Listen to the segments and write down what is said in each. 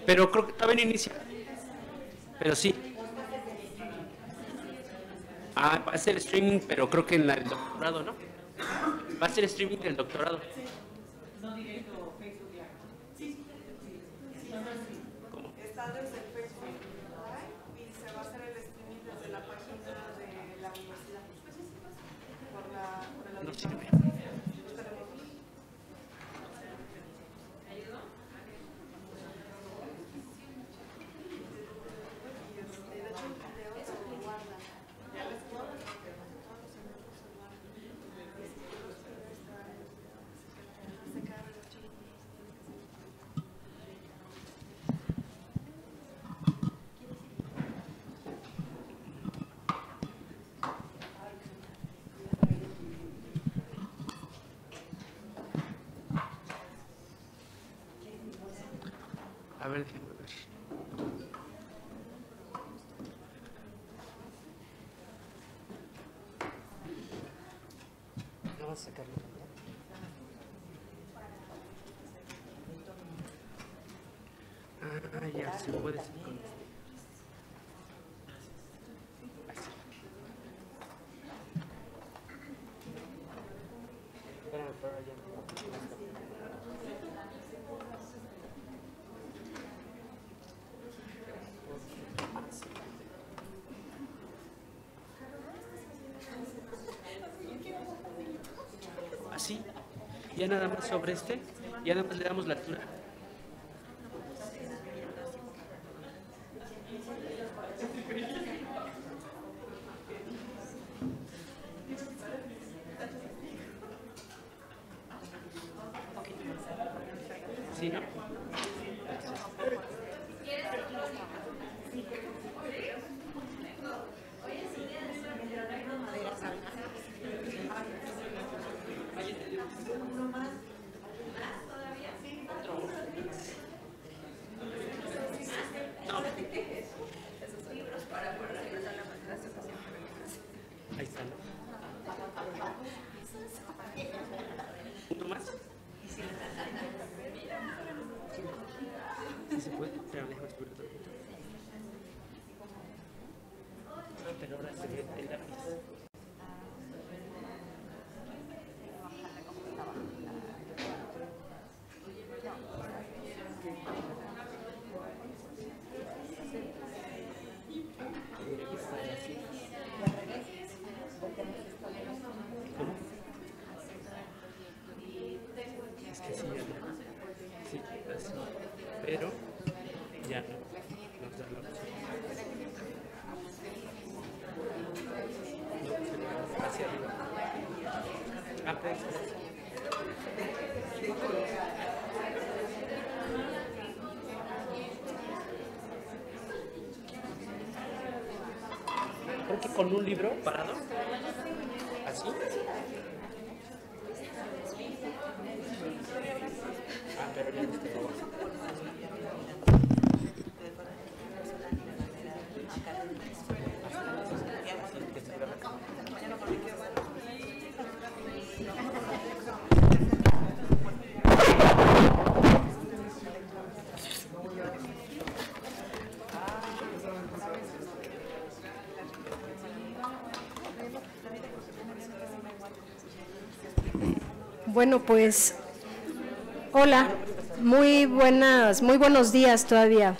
pero creo que todavía no inicia. Pero sí. Ah, va a ser streaming, pero creo que en el doctorado, ¿no? Va a ser streaming del doctorado. No directo Facebook Live. Sí. ¿Cómo? Está desde el Facebook Live y se va a hacer el streaming desde la página de la universidad. Por el No sirve. A ver, déjame ver. ¿No vas a sacarlo? Ah, ya, se puede hacer con esto. Así. Espérame, pero ya. Así, ya nada más sobre este, ya nada más le damos la altura. Sí, ¿no? Ahí está, ¿no? ¿Uno más? Sí se puede, pero déjame subir otro poquito. Pero ahora se ve el lápiz. Es que sí, sí, así. Pero ya no nos da la opción. No, hacia arriba. Ah, pues. Creo que con un libro parado, así. Ah, pero ya no está todo. Bueno, pues, hola, muy buenos días todavía.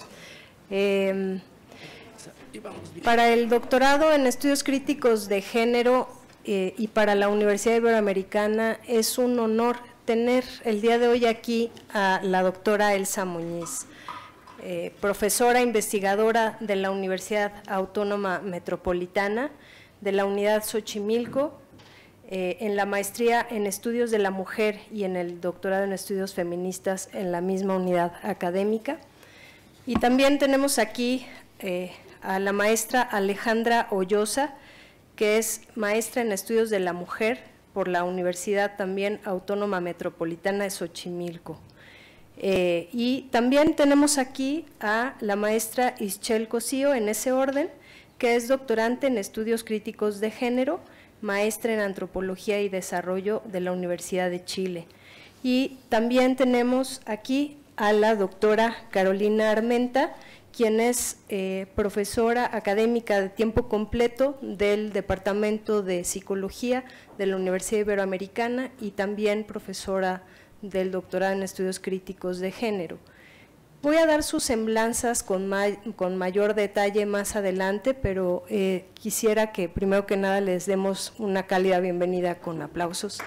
Para el doctorado en estudios críticos de género y para la Universidad Iberoamericana es un honor tener el día de hoy aquí a la doctora Elsa Muñiz, profesora investigadora de la Universidad Autónoma Metropolitana, de la Unidad Xochimilco, en la maestría en estudios de la mujer y en el doctorado en estudios feministas en la misma unidad académica. Y también tenemos aquí a la maestra Alejandra Ollosa, que es maestra en estudios de la mujer por la Universidad también Autónoma Metropolitana de Xochimilco. Y también tenemos aquí a la maestra Ischel Cosío, en ese orden, que es doctorante en estudios críticos de género, maestra en Antropología y Desarrollo de la Universidad de Chile. Y también tenemos aquí a la doctora Carolina Armenta, quien es profesora académica de tiempo completo del Departamento de Psicología de la Universidad Iberoamericana y también profesora del doctorado en Estudios Críticos de Género. Voy a dar sus semblanzas con mayor detalle más adelante, pero quisiera que primero que nada les demos una cálida bienvenida con aplausos.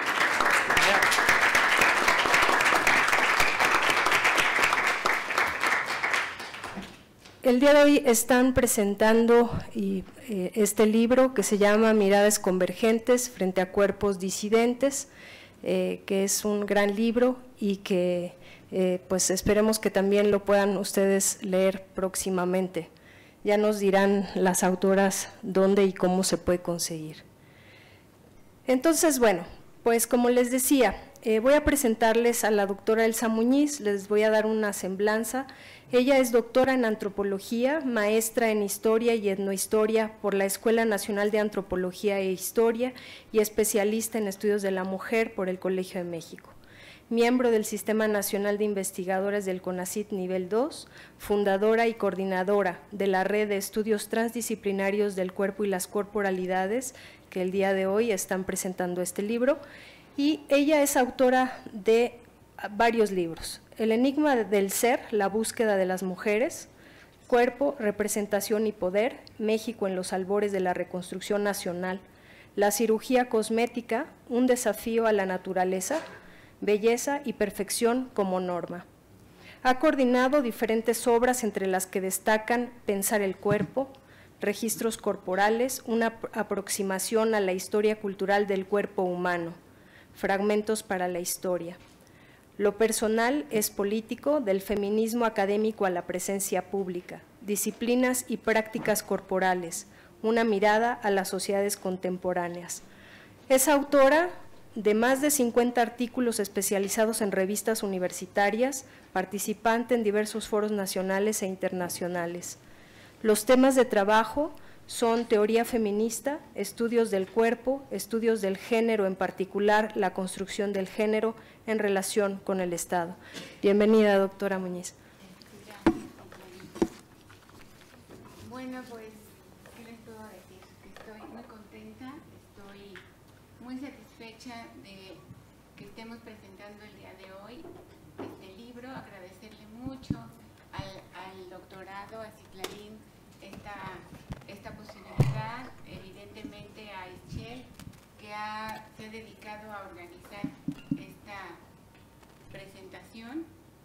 El día de hoy están presentando este libro que se llama Miradas Convergentes frente a cuerpos disidentes, que es un gran libro y que pues esperemos que también lo puedan ustedes leer próximamente. Ya nos dirán las autoras dónde y cómo se puede conseguir. Entonces, bueno, pues como les decía, voy a presentarles a la doctora Elsa Muñiz, les voy a dar una semblanza. Ella es doctora en antropología, maestra en historia y etnohistoria por la Escuela Nacional de Antropología e Historia y especialista en estudios de la mujer por el Colegio de México. Miembro del Sistema Nacional de Investigadores del CONACYT Nivel 2, fundadora y coordinadora de la Red de Estudios Transdisciplinarios del Cuerpo y las Corporalidades, que el día de hoy están presentando este libro, y ella es autora de varios libros: El enigma del ser, la búsqueda de las mujeres, Cuerpo, representación y poder, México en los albores de la reconstrucción nacional, La cirugía cosmética, un desafío a la naturaleza, Belleza y perfección como norma. Ha coordinado diferentes obras entre las que destacan Pensar el cuerpo, Registros corporales, una aproximación a la historia cultural del cuerpo humano, Fragmentos para la historia. Lo personal es político, del feminismo académico a la presencia pública, Disciplinas y prácticas corporales, una mirada a las sociedades contemporáneas. Es autora de más de 50 artículos especializados en revistas universitarias, participante en diversos foros nacionales e internacionales. Los temas de trabajo son teoría feminista, estudios del cuerpo, estudios del género, en particular la construcción del género en relación con el Estado. Bienvenida, doctora Muñiz. Bueno, pues, ¿qué les puedo decir? Estoy muy contenta, estoy muy satisfecha de que estemos presentando el día de hoy este libro, agradecerle mucho al doctorado, a Citlali, esta posibilidad, evidentemente a Ischel, que se ha dedicado a organizar esta presentación.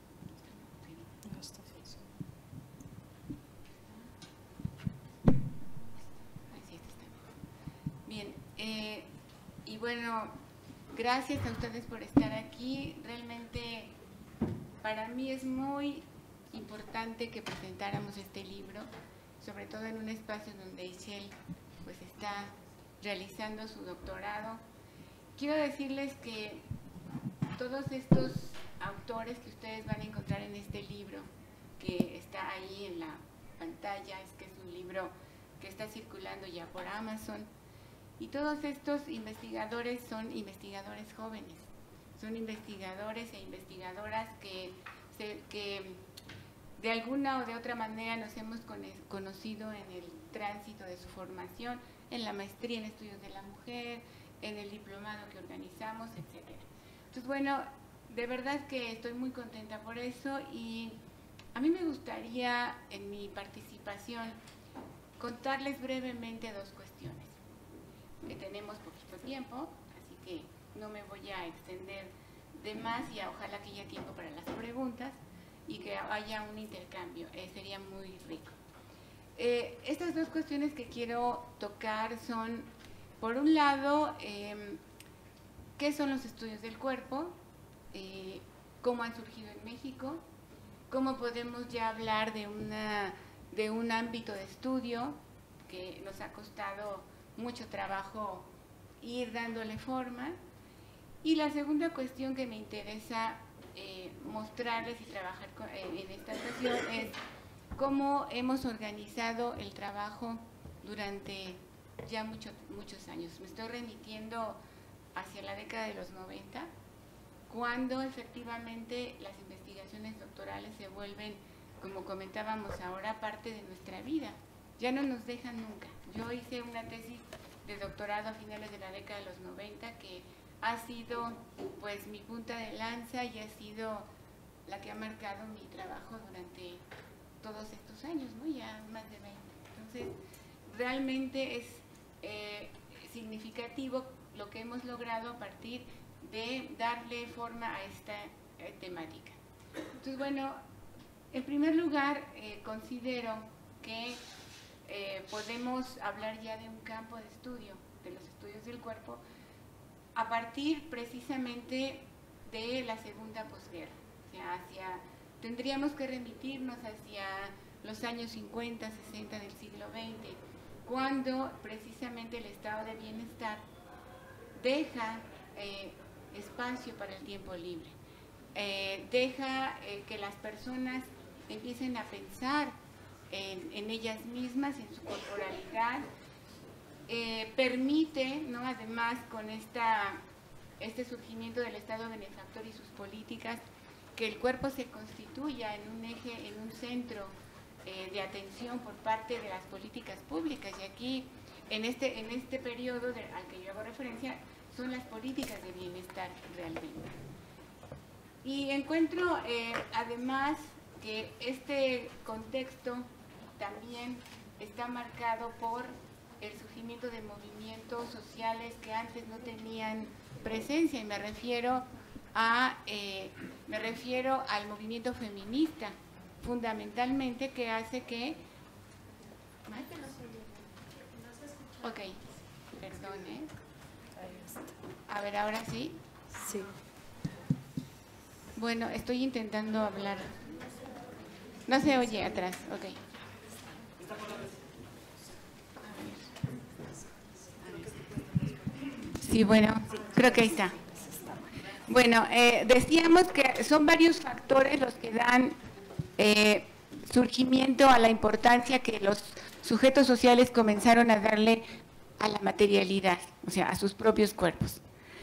Bien, y bueno, gracias a ustedes por estar aquí. Realmente para mí es muy importante que presentáramos este libro, sobre todo en un espacio donde Ischel pues está realizando su doctorado. Quiero decirles que todos estos autores que ustedes van a encontrar en este libro, que está ahí en la pantalla, es que es un libro que está circulando ya por Amazon, y todos estos investigadores son investigadores jóvenes, son investigadores e investigadoras que de alguna o de otra manera nos hemos conocido en el tránsito de su formación, en la maestría en estudios de la mujer, en el diplomado que organizamos, etc. Entonces, bueno, de verdad que estoy muy contenta por eso, y a mí me gustaría en mi participación contarles brevemente dos cuestiones. Que tenemos poquito tiempo, así que no me voy a extender de más, y ojalá que haya tiempo para las preguntas y que haya un intercambio, sería muy rico. Estas dos cuestiones que quiero tocar son, por un lado, ¿qué son los estudios del cuerpo? ¿Cómo han surgido en México? ¿Cómo podemos ya hablar de un ámbito de estudio que nos ha costado mucho trabajo ir dándole forma? Y la segunda cuestión que me interesa mostrarles y trabajar en esta ocasión es cómo hemos organizado el trabajo durante ya muchos años. Me estoy remitiendo hacia la década de los 90, cuando efectivamente las investigaciones investigaciones doctorales se vuelven, como comentábamos ahora, parte de nuestra vida. Ya no nos dejan nunca. Yo hice una tesis de doctorado a finales de la década de los 90 que ha sido pues mi punta de lanza y ha sido la que ha marcado mi trabajo durante todos estos años, ¿no? Ya más de 20. Entonces, realmente es significativo lo que hemos logrado a partir de darle forma a esta temática. Entonces, bueno, en primer lugar, considero que podemos hablar ya de un campo de estudio, de los estudios del cuerpo, a partir precisamente de la segunda posguerra. O sea, tendríamos que remitirnos hacia los años 50, 60 del siglo XX, cuando precisamente el estado de bienestar deja espacio para el tiempo libre, deja que las personas empiecen a pensar en ellas mismas, en su corporalidad, permite, ¿no?, además con este surgimiento del Estado benefactor y sus políticas, que el cuerpo se constituya en un eje, en un centro de atención por parte de las políticas públicas. Y aquí, en este periodo al que yo hago referencia, son las políticas de bienestar realmente. Y encuentro además que este contexto también está marcado por el surgimiento de movimientos sociales que antes no tenían presencia, y me refiero al movimiento feminista, fundamentalmente, que hace que... Ok, perdón, A ver, ahora sí. Sí. Bueno, estoy intentando hablar. No se oye atrás, ok. Sí, bueno, creo que ahí está. Bueno, decíamos que son varios factores los que dan surgimiento a la importancia que los sujetos sociales comenzaron a darle a la materialidad, o sea, a sus propios cuerpos.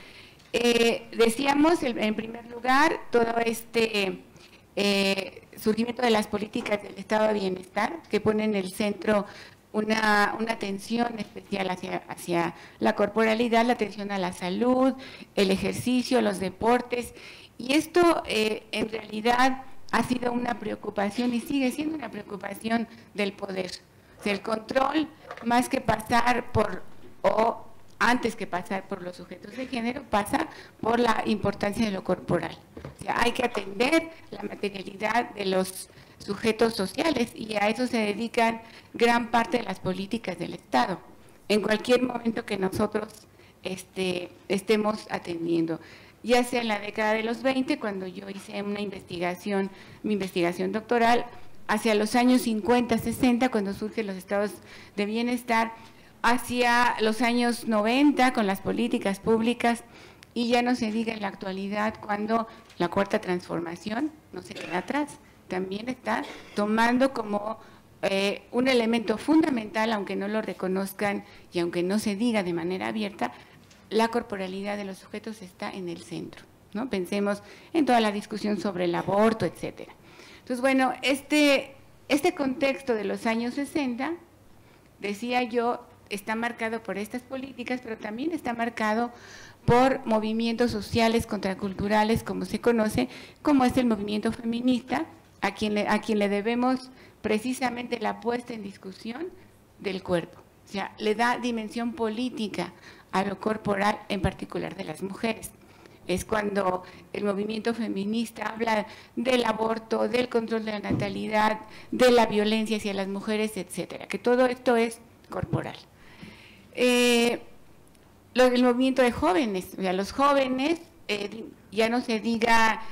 Decíamos, en primer lugar, todo este surgimiento de las políticas del estado de bienestar, que ponen en el centro una atención especial hacia la corporalidad, la atención a la salud, el ejercicio, los deportes, y esto en realidad ha sido una preocupación y sigue siendo una preocupación del poder. O sea, el control, más que pasar por, o antes que pasar por los sujetos de género, pasa por la importancia de lo corporal. O sea, hay que atender la materialidad de los sujetos sociales, y a eso se dedican gran parte de las políticas del Estado, en cualquier momento que nosotros estemos atendiendo. Ya sea en la década de los 20, cuando yo hice mi investigación doctoral, hacia los años 50, 60, cuando surgen los estados de bienestar, hacia los años 90, con las políticas públicas, y ya no se diga en la actualidad, cuando la cuarta transformación no se queda atrás. También está tomando como un elemento fundamental, aunque no lo reconozcan y aunque no se diga de manera abierta, la corporalidad de los sujetos está en el centro, ¿no? Pensemos en toda la discusión sobre el aborto, etcétera. Entonces, bueno, este contexto de los años 60, decía yo, está marcado por estas políticas, pero también está marcado por movimientos sociales contraculturales, como se conoce, como es el movimiento feminista, a quien le debemos precisamente la puesta en discusión del cuerpo. O sea, le da dimensión política a lo corporal, en particular de las mujeres. Es cuando el movimiento feminista habla del aborto, del control de la natalidad, de la violencia hacia las mujeres, etcétera, que todo esto es corporal. El movimiento de jóvenes, o sea, los jóvenes, ya no se diga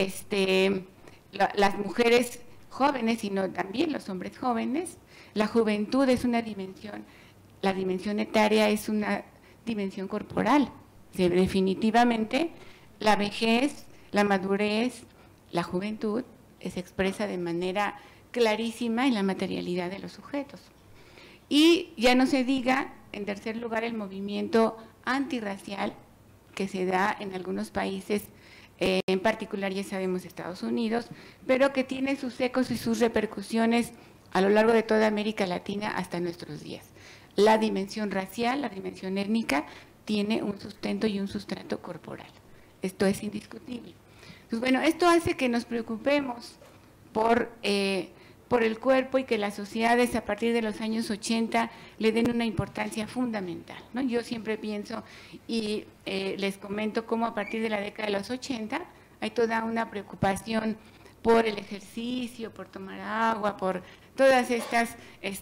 las mujeres jóvenes, sino también los hombres jóvenes. La juventud es una dimensión, la dimensión etaria es una dimensión corporal. Definitivamente la vejez, la madurez, la juventud se expresa de manera clarísima en la materialidad de los sujetos. Y ya no se diga, en tercer lugar, el movimiento antirracial que se da en algunos países en particular ya sabemos Estados Unidos, pero que tiene sus ecos y sus repercusiones a lo largo de toda América Latina hasta nuestros días. La dimensión racial, la dimensión étnica, tiene un sustento y un sustrato corporal. Esto es indiscutible. Entonces, bueno, esto hace que nos preocupemos por el cuerpo y que las sociedades a partir de los años 80 le den una importancia fundamental, ¿no? Yo siempre pienso y les comento cómo a partir de la década de los 80 hay toda una preocupación por el ejercicio, por tomar agua, por todas estas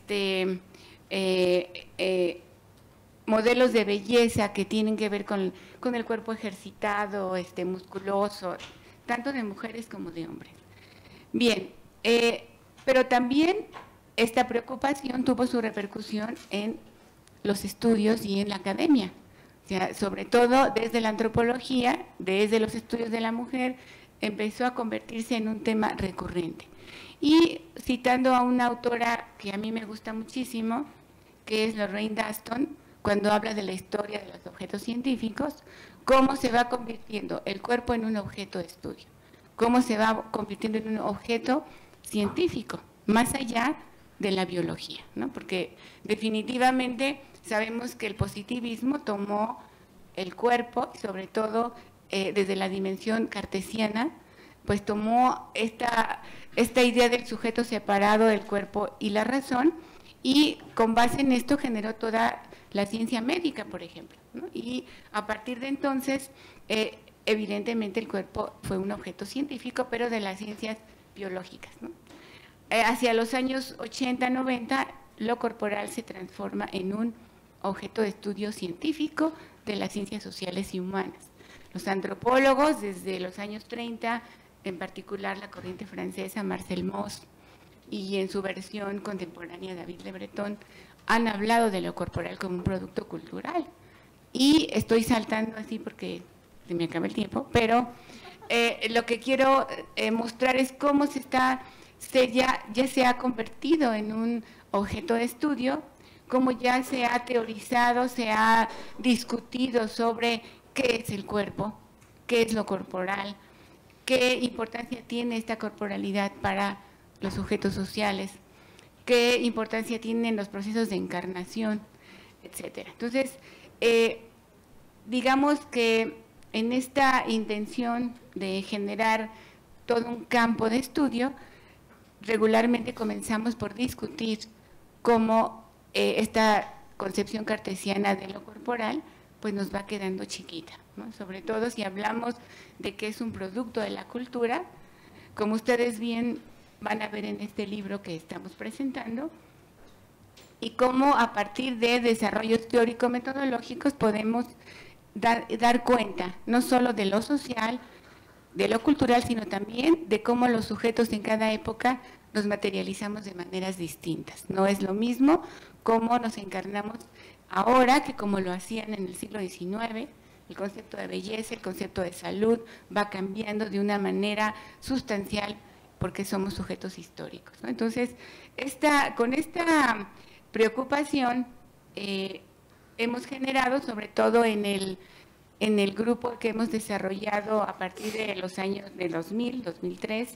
modelos de belleza que tienen que ver con el cuerpo ejercitado, musculoso, tanto de mujeres como de hombres. Bien, pero también esta preocupación tuvo su repercusión en los estudios y en la academia, o sea, sobre todo desde la antropología, desde los estudios de la mujer, empezó a convertirse en un tema recurrente. Y citando a una autora que a mí me gusta muchísimo, que es Lorraine Daston, cuando habla de la historia de los objetos científicos, cómo se va convirtiendo el cuerpo en un objeto de estudio, cómo se va convirtiendo en un objeto científico, más allá de la biología, ¿no? Porque definitivamente sabemos que el positivismo tomó el cuerpo, sobre todo desde la dimensión cartesiana, pues tomó esta idea del sujeto separado del cuerpo y la razón, y con base en esto generó toda la ciencia médica, por ejemplo, ¿no? Y a partir de entonces, evidentemente el cuerpo fue un objeto científico, pero de las ciencias biológicas, ¿no? Hacia los años 80, 90, lo corporal se transforma en un objeto de estudio científico de las ciencias sociales y humanas. Los antropólogos, desde los años 30, en particular la corriente francesa, Marcel Mauss, y en su versión contemporánea David Le Breton, han hablado de lo corporal como un producto cultural. Y estoy saltando así porque se me acaba el tiempo, pero lo que quiero mostrar es cómo ya se ha convertido en un objeto de estudio, cómo ya se ha teorizado, se ha discutido sobre qué es el cuerpo, qué es lo corporal, qué importancia tiene esta corporalidad para los sujetos sociales, qué importancia tienen los procesos de encarnación, etcétera. Entonces, digamos que en esta intención de generar todo un campo de estudio, regularmente comenzamos por discutir cómo esta concepción cartesiana de lo corporal pues nos va quedando chiquita, ¿no? Sobre todo si hablamos de que es un producto de la cultura, como ustedes bien van a ver en este libro que estamos presentando, y cómo a partir de desarrollos teórico-metodológicos podemos dar cuenta no solo de lo social, de lo cultural, sino también de cómo los sujetos en cada época nos materializamos de maneras distintas. No es lo mismo cómo nos encarnamos ahora que como lo hacían en el siglo XIX. El concepto de belleza, el concepto de salud va cambiando de una manera sustancial porque somos sujetos históricos, ¿no? Entonces, con esta preocupación hemos generado, sobre todo en el grupo que hemos desarrollado a partir de los años de 2000, 2003,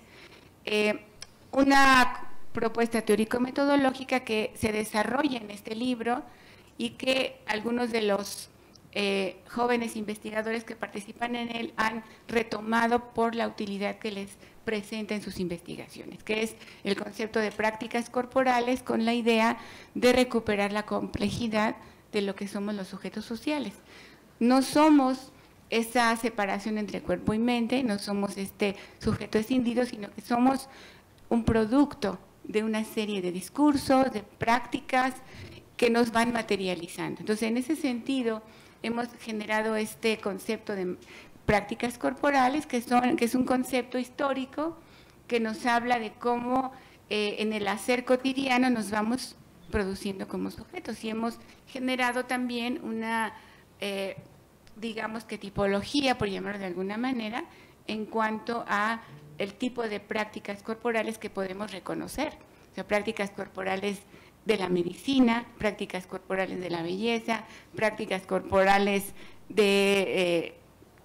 una propuesta teórico-metodológica que se desarrolla en este libro y que algunos de los jóvenes investigadores que participan en él han retomado por la utilidad que les presenta en sus investigaciones, que es el concepto de prácticas corporales con la idea de recuperar la complejidad de lo que somos los sujetos sociales. No somos esa separación entre cuerpo y mente, no somos este sujeto escindido, sino que somos un producto de una serie de discursos, de prácticas que nos van materializando. Entonces, en ese sentido, hemos generado este concepto de prácticas corporales, que es un concepto histórico que nos habla de cómo en el hacer cotidiano nos vamos produciendo como sujetos, y hemos generado también una, digamos que tipología, por llamarlo de alguna manera, en cuanto a el tipo de prácticas corporales que podemos reconocer, o sea, prácticas corporales de la medicina, prácticas corporales de la belleza, prácticas corporales de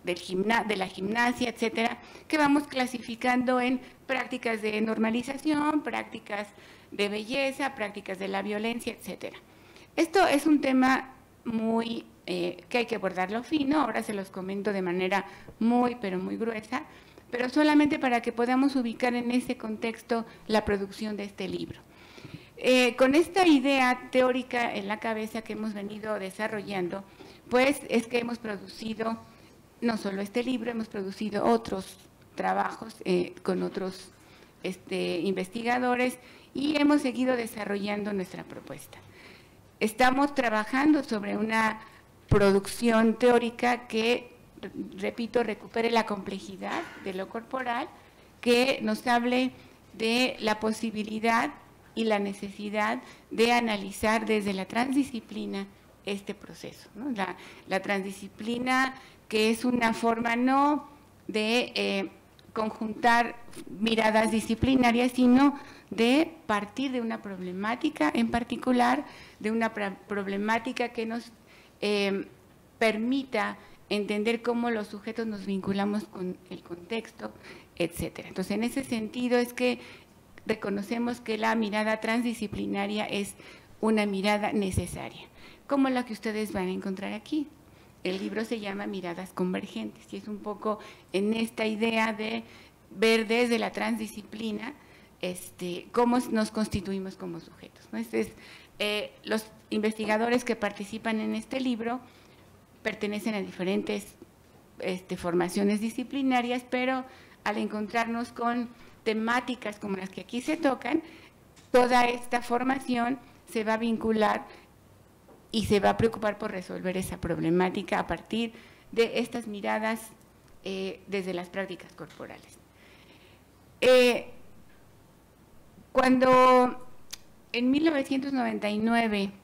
de la gimnasia, etcétera, que vamos clasificando en prácticas de normalización, prácticas de belleza, prácticas de la violencia, etcétera. Esto es un tema muy que hay que abordarlo fino, ahora se los comento de manera muy, pero muy gruesa, pero solamente para que podamos ubicar en ese contexto la producción de este libro. Con esta idea teórica en la cabeza que hemos venido desarrollando, pues es que hemos producido no solo este libro, hemos producido otros trabajos con otros investigadores y hemos seguido desarrollando nuestra propuesta. Estamos trabajando sobre una producción teórica que, repito, recupere la complejidad de lo corporal, que nos hable de la posibilidad y la necesidad de analizar desde la transdisciplina este proceso, ¿no? La transdisciplina, que es una forma no de conjuntar miradas disciplinarias, sino de partir de una problemática en particular, de una problemática que nos permita entender cómo los sujetos nos vinculamos con el contexto, etcétera. Entonces, en ese sentido es que reconocemos que la mirada transdisciplinaria es una mirada necesaria, como la que ustedes van a encontrar aquí. El libro se llama Miradas Convergentes y es un poco en esta idea de ver desde la transdisciplina cómo nos constituimos como sujetos, ¿no? Los investigadores que participan en este libro pertenecen a diferentes formaciones disciplinarias, pero al encontrarnos con temáticas como las que aquí se tocan, toda esta formación se va a vincular y se va a preocupar por resolver esa problemática a partir de estas miradas desde las prácticas corporales. Cuando en 1999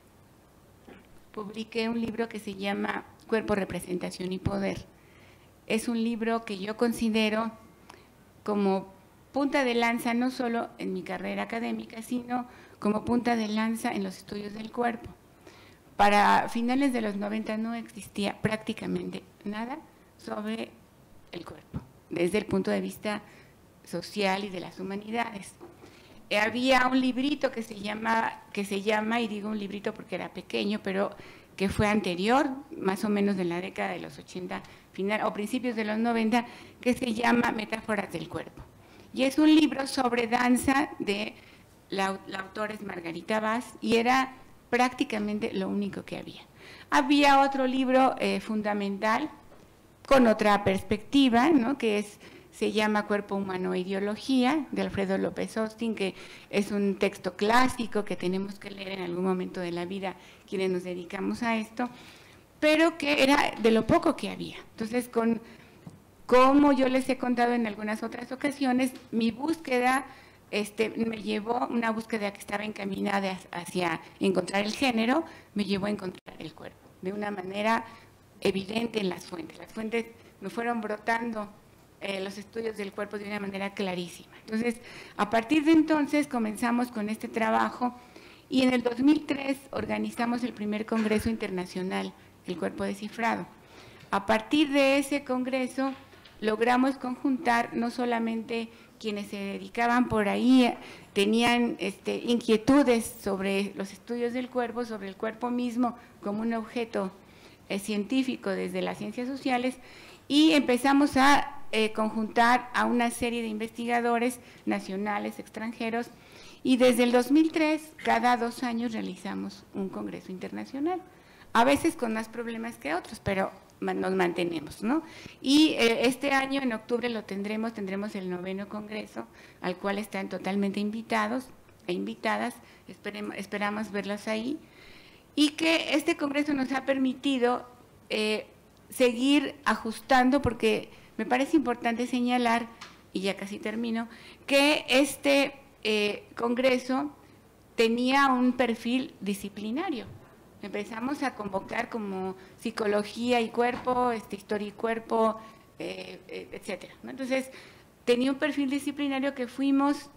publiqué un libro que se llama Cuerpo, Representación y Poder, es un libro que yo considero como punta de lanza no solo en mi carrera académica, sino como punta de lanza en los estudios del cuerpo. Para finales de los 90 no existía prácticamente nada sobre el cuerpo, desde el punto de vista social y de las humanidades. Había un librito que se llama, y digo un librito porque era pequeño, pero que fue anterior, más o menos de la década de los 80, final o principios de los 90, que se llama Metáforas del Cuerpo. Y es un libro sobre danza de la autora es Margarita Vaz, y era prácticamente lo único que había. Había otro libro fundamental con otra perspectiva, ¿no? Que se llama Cuerpo Humano e Ideología, de Alfredo López Austin, que es un texto clásico que tenemos que leer en algún momento de la vida quienes nos dedicamos a esto, pero que era de lo poco que había. Entonces, como yo les he contado en algunas otras ocasiones, mi búsqueda me llevó, una búsqueda que estaba encaminada hacia encontrar el género, me llevó a encontrar el cuerpo, de una manera evidente en las fuentes. Las fuentes me fueron brotando los estudios del cuerpo de una manera clarísima. Entonces, a partir de entonces comenzamos con este trabajo y en el 2003 organizamos el primer Congreso Internacional, el Cuerpo Descifrado. A partir de ese congreso logramos conjuntar no solamente quienes se dedicaban por ahí, tenían inquietudes sobre los estudios del cuerpo, sobre el cuerpo mismo como un objeto científico desde las ciencias sociales, y empezamos a conjuntar a una serie de investigadores nacionales, extranjeros, y desde el 2003, cada 2 años realizamos un congreso internacional, a veces con más problemas que otros, pero nos mantenemos, ¿no? Y este año, en octubre, tendremos el 9º congreso, al cual están totalmente invitados e invitadas, esperamos verlos ahí, y que este congreso nos ha permitido seguir ajustando, porque me parece importante señalar, y ya casi termino, que este congreso tenía un perfil disciplinario. Empezamos a convocar como psicología y cuerpo, historia y cuerpo, etcétera, ¿no? Entonces, tenía un perfil disciplinario que fuimos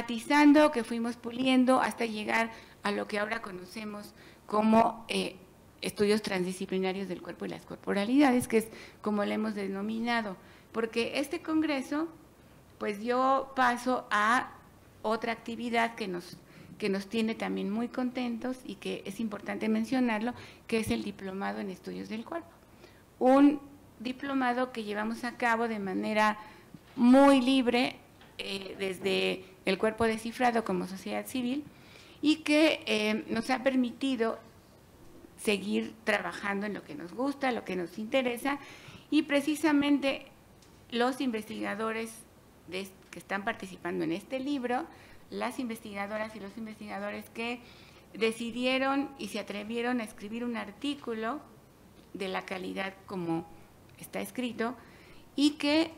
matizando, que fuimos puliendo hasta llegar a lo que ahora conocemos como estudios transdisciplinarios del cuerpo y las corporalidades, que es como le hemos denominado, porque este congreso pues dio paso a otra actividad que nos tiene también muy contentos y que es importante mencionarlo, que es el Diplomado en Estudios del Cuerpo. Un diplomado que llevamos a cabo de manera muy libre desde el Cuerpo Descifrado como sociedad civil y que nos ha permitido seguir trabajando en lo que nos gusta, lo que nos interesa, y precisamente los investigadores que están participando en este libro, las investigadoras y los investigadores que decidieron y se atrevieron a escribir un artículo de la calidad como está escrito, y que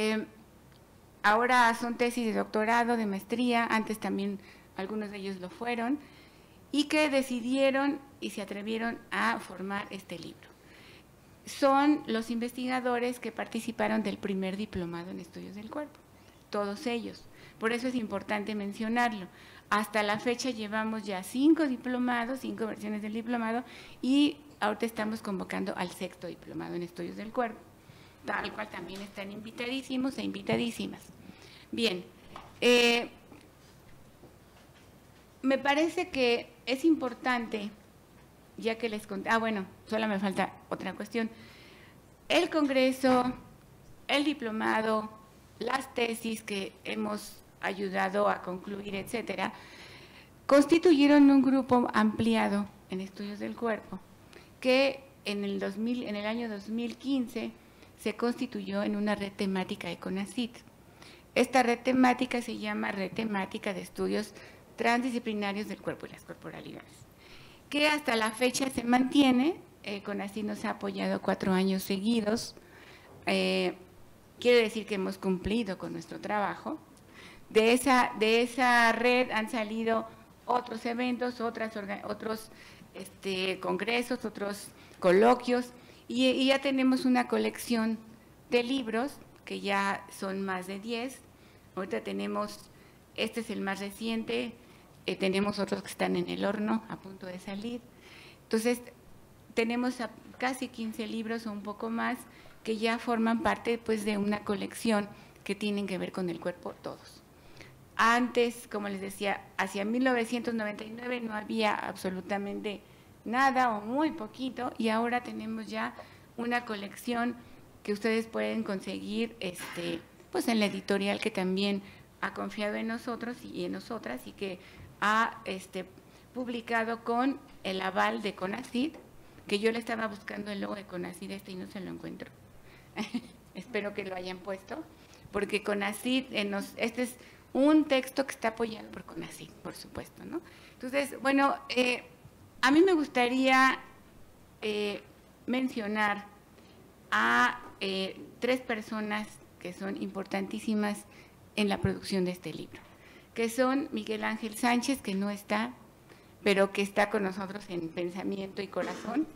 ahora son tesis de doctorado, de maestría, antes también algunos de ellos lo fueron, y que decidieron y se atrevieron a formar este libro. Son los investigadores que participaron del primer diplomado en estudios del cuerpo, todos ellos. Por eso es importante mencionarlo. Hasta la fecha llevamos ya 5 diplomados, 5 versiones del diplomado, y ahorita estamos convocando al 6º diplomado en estudios del cuerpo, tal cual también están invitadísimos e invitadísimas. Bien, me parece que es importante, ya que les conté, bueno, solo me falta otra cuestión. El congreso, el diplomado, las tesis que hemos ayudado a concluir, etcétera, constituyeron un grupo ampliado en estudios del cuerpo, que en el año 2015 se constituyó en una red temática de CONACYT. Esta red temática se llama Red Temática de Estudios Transdisciplinarios del Cuerpo y las Corporalidades, que hasta la fecha se mantiene. CONACYT nos ha apoyado 4 años seguidos. Quiere decir que hemos cumplido con nuestro trabajo. De esa red han salido otros eventos, otros congresos, otros coloquios, y ya tenemos una colección de libros que ya son más de 10. Ahorita tenemos, este es el más reciente, tenemos otros que están en el horno, a punto de salir. Entonces, tenemos casi 15 libros o un poco más que ya forman parte pues, de una colección que tienen que ver con el cuerpo todos. Antes, como les decía, hacia 1999 no había absolutamente nada o muy poquito, y ahora tenemos ya una colección que ustedes pueden conseguir pues en la editorial que también ha confiado en nosotros y en nosotras, y que ha publicado con el aval de CONACYT, que yo le estaba buscando el logo de CONACYT y no se lo encuentro. Espero que lo hayan puesto, porque CONACYT, este es un texto que está apoyado por CONACYT, por supuesto, ¿no? Entonces, bueno, a mí me gustaría mencionar a 3 personas que son importantísimas en la producción de este libro, que son Miguel Ángel Sánchez, que no está, pero que está con nosotros en pensamiento y corazón,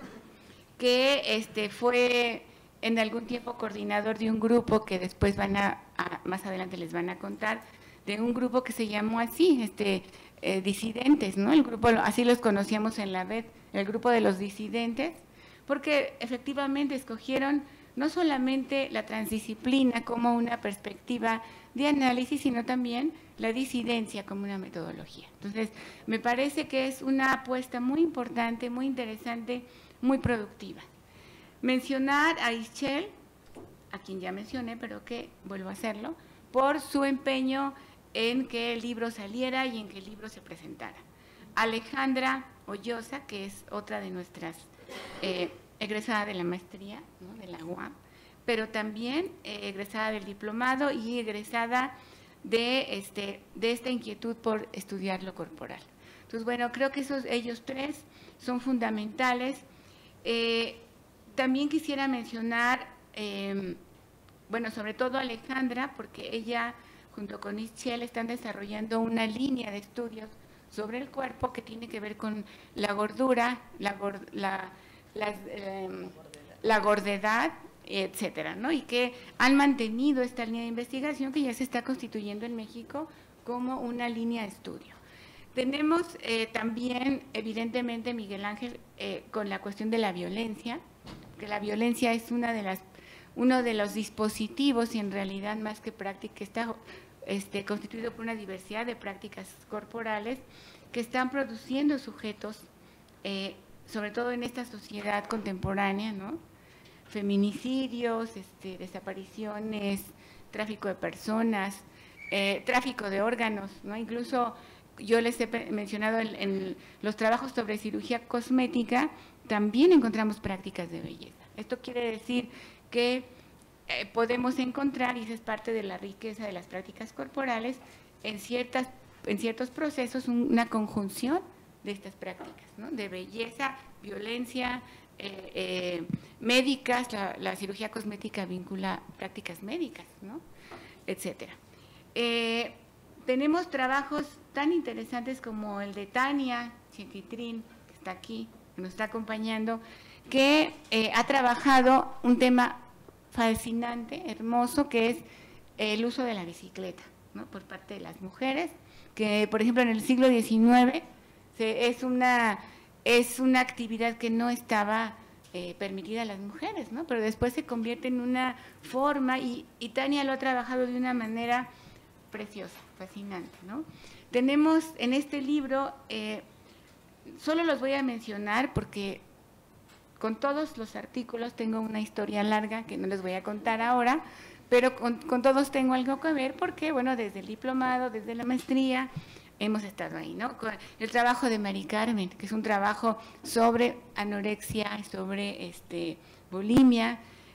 que fue en algún tiempo coordinador de un grupo que después más adelante les van a contar, de un grupo que se llamó así, disidentes, ¿no? El grupo, así los conocíamos en la red, el grupo de los disidentes, porque efectivamente escogieron no solamente la transdisciplina como una perspectiva de análisis, sino también la disidencia como una metodología. Entonces, me parece que es una apuesta muy importante, muy interesante, muy productiva. Mencionar a Ischel, a quien ya mencioné, pero que vuelvo a hacerlo, por su empeño en que el libro saliera y en que el libro se presentara. Alejandra Ollosa, que es otra de nuestras egresada de la maestría, ¿no?, de la UAM, pero también egresada del diplomado y egresada de esta inquietud por estudiar lo corporal. Entonces, bueno, creo que ellos 3 son fundamentales. También quisiera mencionar, bueno, sobre todo a Alejandra, porque ella, junto con Ischel, están desarrollando una línea de estudios sobre el cuerpo que tiene que ver con la gordura, la gordedad, etcétera, ¿no? Y que han mantenido esta línea de investigación que ya se está constituyendo en México como una línea de estudio. Tenemos también, evidentemente, Miguel Ángel, con la cuestión de la violencia, que la violencia es uno de los dispositivos, y en realidad más que práctica, está constituido por una diversidad de prácticas corporales que están produciendo sujetos, sobre todo en esta sociedad contemporánea, ¿no? Feminicidios, desapariciones, tráfico de personas, tráfico de órganos, ¿no? Incluso yo les he mencionado en los trabajos sobre cirugía cosmética, también encontramos prácticas de belleza. Esto quiere decir que podemos encontrar, y esa es parte de la riqueza de las prácticas corporales, en ciertos procesos una conjunción de estas prácticas, ¿no? De belleza, violencia, médicas, la cirugía cosmética vincula prácticas médicas, ¿no? Etcétera. Tenemos trabajos tan interesantes como el de Tania Chiquitrín, que está aquí, que nos está acompañando, que ha trabajado un tema fascinante, hermoso, que es el uso de la bicicleta, ¿no? Por parte de las mujeres, que por ejemplo en el siglo XIX es una actividad que no estaba permitida a las mujeres, ¿no? Pero después se convierte en una forma, y Tania lo ha trabajado de una manera preciosa, fascinante, ¿no? Tenemos en este libro, solo los voy a mencionar porque con todos los artículos tengo una historia larga que no les voy a contar ahora, pero con todos tengo algo que ver porque, bueno, desde el diplomado, desde la maestría, hemos estado ahí, ¿no? Con el trabajo de Mari Carmen, que es un trabajo sobre anorexia, sobre bulimia,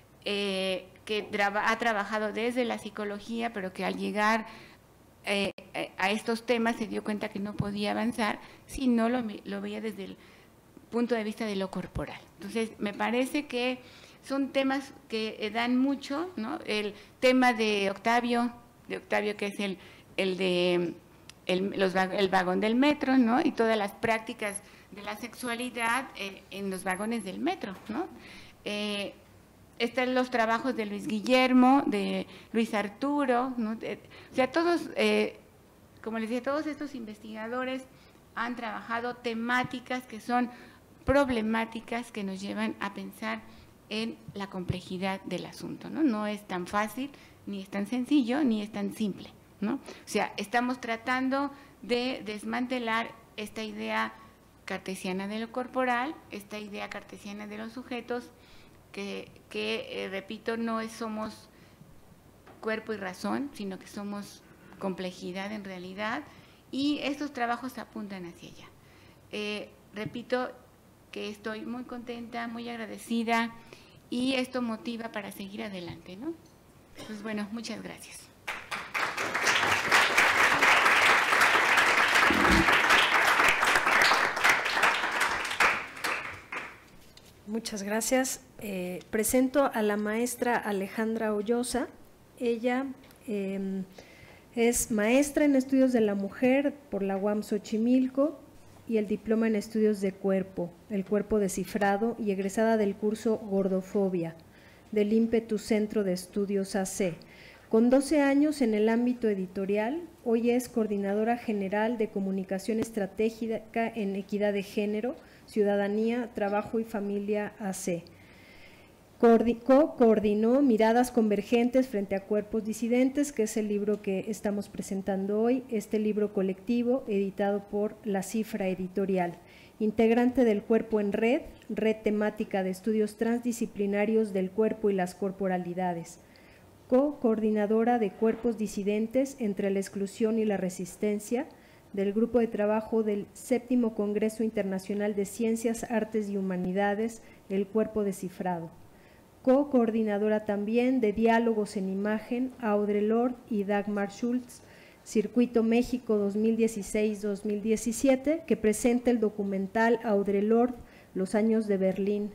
que ha trabajado desde la psicología, pero que al llegar a estos temas se dio cuenta que no podía avanzar si no lo veía desde el punto de vista de lo corporal. Entonces, me parece que son temas que dan mucho, ¿no? El tema de Octavio que es el vagón del metro, ¿no? Y todas las prácticas de la sexualidad en los vagones del metro, ¿no? Están los trabajos de Luis Guillermo, de Luis Arturo, ¿no? O sea, todos, como les decía, todos estos investigadores han trabajado temáticas que son problemáticas que nos llevan a pensar en la complejidad del asunto, ¿no? No es tan fácil, ni es tan sencillo, ni es tan simple, ¿no? O sea, estamos tratando de desmantelar esta idea cartesiana de lo corporal, esta idea cartesiana de los sujetos, que repito, no somos cuerpo y razón, sino que somos complejidad en realidad, y estos trabajos apuntan hacia allá. Repito que estoy muy contenta, muy agradecida, y esto motiva para seguir adelante, ¿no? Pues bueno, muchas gracias. Muchas gracias. Presento a la maestra Alejandra Ollosa. Ella es maestra en estudios de la mujer por la UAM Xochimilco y el diploma en estudios de cuerpo, el cuerpo descifrado, y egresada del curso Gordofobia del ímpetu Centro de Estudios AC. Con 12 años en el ámbito editorial, hoy es coordinadora general de comunicación estratégica en equidad de género, ciudadanía, trabajo y familia AC. Coordinó Miradas Convergentes frente a Cuerpos Disidentes, que es el libro que estamos presentando hoy, este libro colectivo editado por La Cifra Editorial. Integrante del Cuerpo en Red, red temática de estudios transdisciplinarios del cuerpo y las corporalidades. Coordinadora de Cuerpos Disidentes entre la exclusión y la resistencia, del Grupo de Trabajo del 7º Congreso Internacional de Ciencias, Artes y Humanidades, El Cuerpo Descifrado. Coordinadora también de Diálogos en Imagen, Audre Lorde y Dagmar Schultz, Circuito México 2016-2017, que presenta el documental Audre Lorde, Los años de Berlín,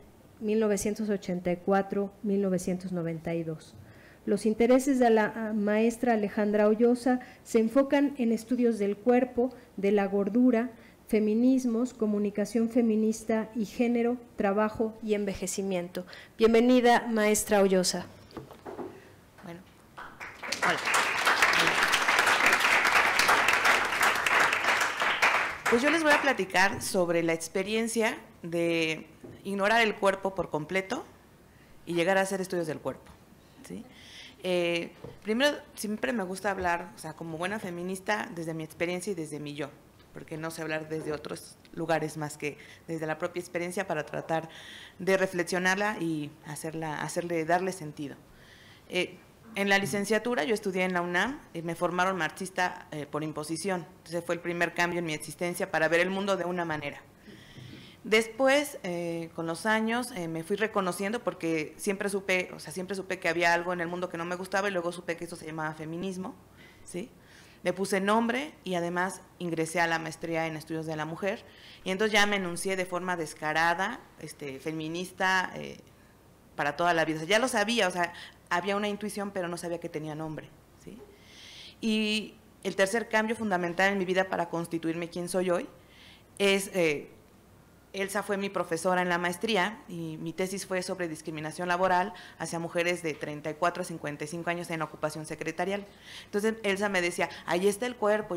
1984-1992. Los intereses de la maestra Alejandra Ollosa se enfocan en estudios del cuerpo, de la gordura, feminismos, comunicación feminista y género, trabajo y envejecimiento. Bienvenida, maestra Ollosa. Bueno, hola. Pues yo les voy a platicar sobre la experiencia de ignorar el cuerpo por completo y llegar a hacer estudios del cuerpo, ¿sí? Primero, siempre me gusta hablar, o sea, como buena feminista, desde mi experiencia y desde mi yo, porque no sé hablar desde otros lugares más que desde la propia experiencia para tratar de reflexionarla y darle sentido. En la licenciatura yo estudié en la UNAM y me formaron marxista por imposición. Entonces fue el primer cambio en mi existencia para ver el mundo de una manera. Después, con los años, me fui reconociendo porque siempre supe que había algo en el mundo que no me gustaba y luego supe que eso se llamaba feminismo, ¿sí? Le puse nombre y además ingresé a la maestría en estudios de la mujer y entonces ya me enuncié de forma descarada, feminista para toda la vida. O sea, ya lo sabía, o sea, había una intuición, pero no sabía que tenía nombre, ¿sí? Y el tercer cambio fundamental en mi vida para constituirme quien soy hoy es, Elsa fue mi profesora en la maestría y mi tesis fue sobre discriminación laboral hacia mujeres de 34 a 55 años en ocupación secretarial. Entonces Elsa me decía, ahí está el cuerpo.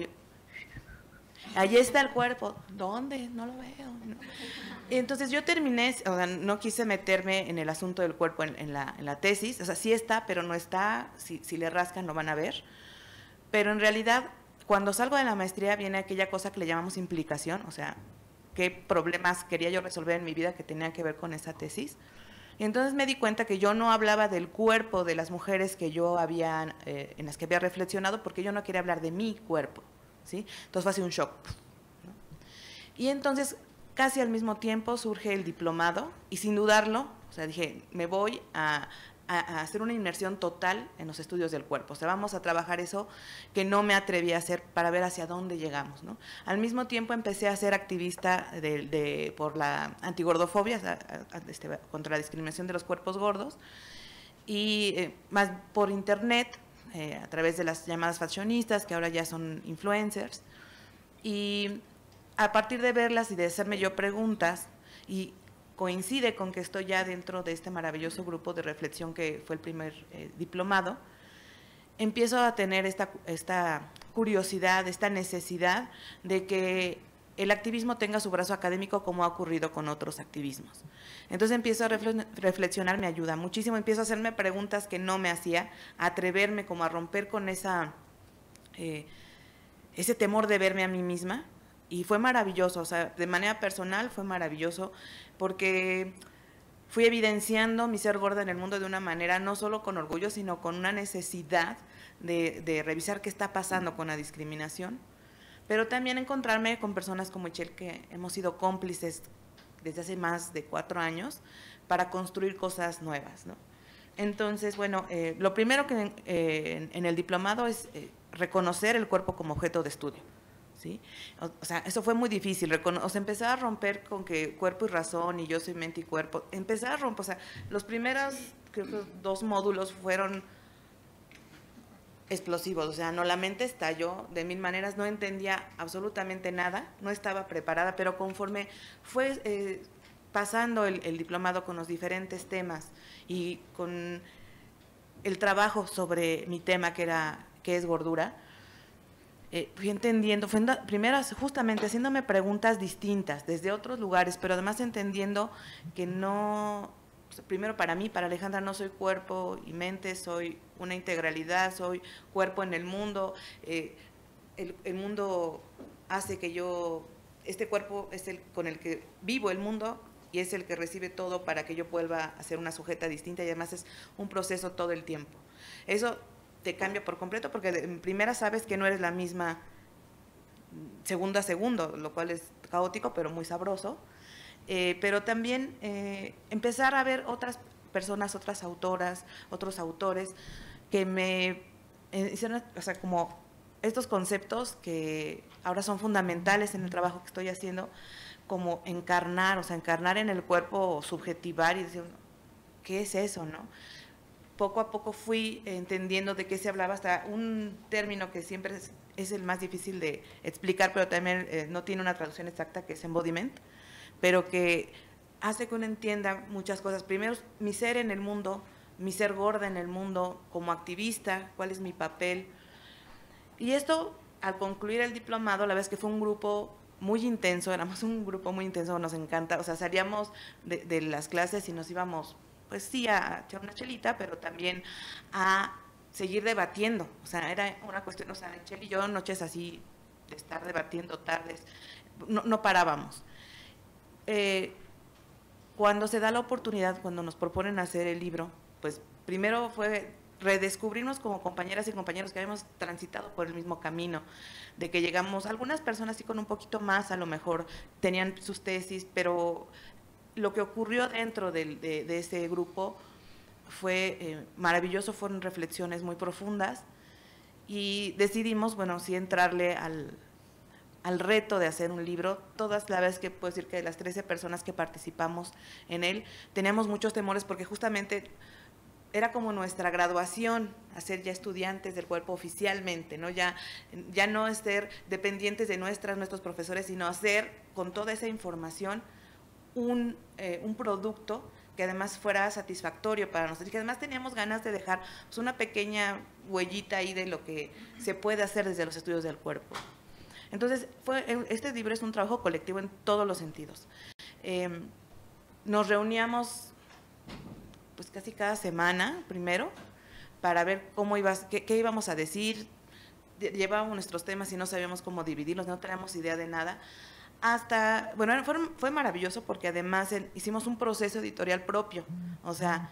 Ahí está el cuerpo. ¿Dónde? No lo veo. Entonces yo terminé, o sea, no quise meterme en el asunto del cuerpo en la tesis, o sea, sí está, pero no está, si le rascan lo van a ver, pero en realidad cuando salgo de la maestría viene aquella cosa que le llamamos implicación, o sea, qué problemas quería yo resolver en mi vida que tenían que ver con esa tesis, y entonces me di cuenta que yo no hablaba del cuerpo de las mujeres que yo había, en las que había reflexionado, porque yo no quería hablar de mi cuerpo, ¿sí? Entonces fue así un shock, ¿no? Y entonces casi al mismo tiempo surge el diplomado y sin dudarlo, o sea, dije, me voy a hacer una inmersión total en los estudios del cuerpo. O sea, vamos a trabajar eso que no me atreví a hacer para ver hacia dónde llegamos, ¿no? Al mismo tiempo empecé a ser activista por la antigordofobia, contra la discriminación de los cuerpos gordos, y más por internet, a través de las llamadas fashionistas, que ahora ya son influencers, y a partir de verlas y de hacerme yo preguntas, y coincide con que estoy ya dentro de este maravilloso grupo de reflexión que fue el primer diplomado, empiezo a tener esta curiosidad, esta necesidad de que el activismo tenga su brazo académico como ha ocurrido con otros activismos. Entonces empiezo a reflexionar, me ayuda muchísimo, empiezo a hacerme preguntas que no me hacía, a atreverme como a romper con ese temor de verme a mí misma. Y fue maravilloso, o sea, de manera personal fue maravilloso porque fui evidenciando mi ser gorda en el mundo de una manera no solo con orgullo, sino con una necesidad de revisar qué está pasando con la discriminación, pero también encontrarme con personas como Michelle, que hemos sido cómplices desde hace más de 4 años para construir cosas nuevas, ¿no? Entonces, bueno, lo primero que en el diplomado es reconocer el cuerpo como objeto de estudio. ¿Sí? O sea, eso fue muy difícil, o sea, empezar a romper con que cuerpo y razón y yo soy mente y cuerpo, empezar a romper, o sea, los primeros, creo que 2 módulos fueron explosivos, o sea, no, la mente estalló de 1000 maneras, no entendía absolutamente nada, no estaba preparada, pero conforme fue pasando el diplomado con los diferentes temas y con el trabajo sobre mi tema que es gordura, fui entendiendo, primero justamente haciéndome preguntas distintas desde otros lugares, pero además entendiendo que no, primero para mí, para Alejandra, no soy cuerpo y mente, soy una integralidad, soy cuerpo en el mundo, el mundo hace que este cuerpo es el con el que vivo el mundo y es el que recibe todo para que yo vuelva a ser una sujeta distinta y además es un proceso todo el tiempo. Eso te cambia por completo porque en primera sabes que no eres la misma segundo a segundo, lo cual es caótico pero muy sabroso, pero también empezar a ver otras personas, otras autoras, otros autores que me hicieron, o sea, como estos conceptos que ahora son fundamentales en el trabajo que estoy haciendo, como encarnar, o sea, encarnar en el cuerpo, subjetivar y decir, ¿qué es eso, no? Poco a poco fui entendiendo de qué se hablaba, hasta un término que siempre es el más difícil de explicar, pero también no tiene una traducción exacta, que es embodiment, pero que hace que uno entienda muchas cosas. Primero, mi ser en el mundo, mi ser gorda en el mundo, como activista, cuál es mi papel. Y esto, al concluir el diplomado, la verdad es que fue un grupo muy intenso, éramos un grupo muy intenso, nos encanta, o sea, salíamos de las clases y nos íbamos, pues sí, a echar una chelita, pero también a seguir debatiendo, o sea, era una cuestión, o sea, Chel y yo, noches así, de estar debatiendo tardes, no parábamos. Cuando se da la oportunidad, cuando nos proponen hacer el libro, pues primero fue redescubrirnos como compañeras y compañeros que habíamos transitado por el mismo camino, de que llegamos, algunas personas sí con un poquito más, a lo mejor tenían sus tesis, pero lo que ocurrió dentro de ese grupo fue maravilloso, fueron reflexiones muy profundas y decidimos, bueno, sí entrarle al reto de hacer un libro. Todas, la verdad es que puedo decir que de las 13 personas que participamos en él, teníamos muchos temores porque justamente era como nuestra graduación, a ser ya estudiantes del cuerpo oficialmente, ¿no? Ya no ser dependientes de nuestros profesores, sino hacer con toda esa información un producto que además fuera satisfactorio para nosotros y que además teníamos ganas de dejar pues, una pequeña huellita ahí de lo que se puede hacer desde los estudios del cuerpo. Entonces, este libro es un trabajo colectivo en todos los sentidos. Nos reuníamos pues casi cada semana, primero, para ver qué íbamos a decir. Llevábamos nuestros temas y no sabíamos cómo dividirlos, no teníamos idea de nada. Bueno, fue maravilloso porque además hicimos un proceso editorial propio. O sea,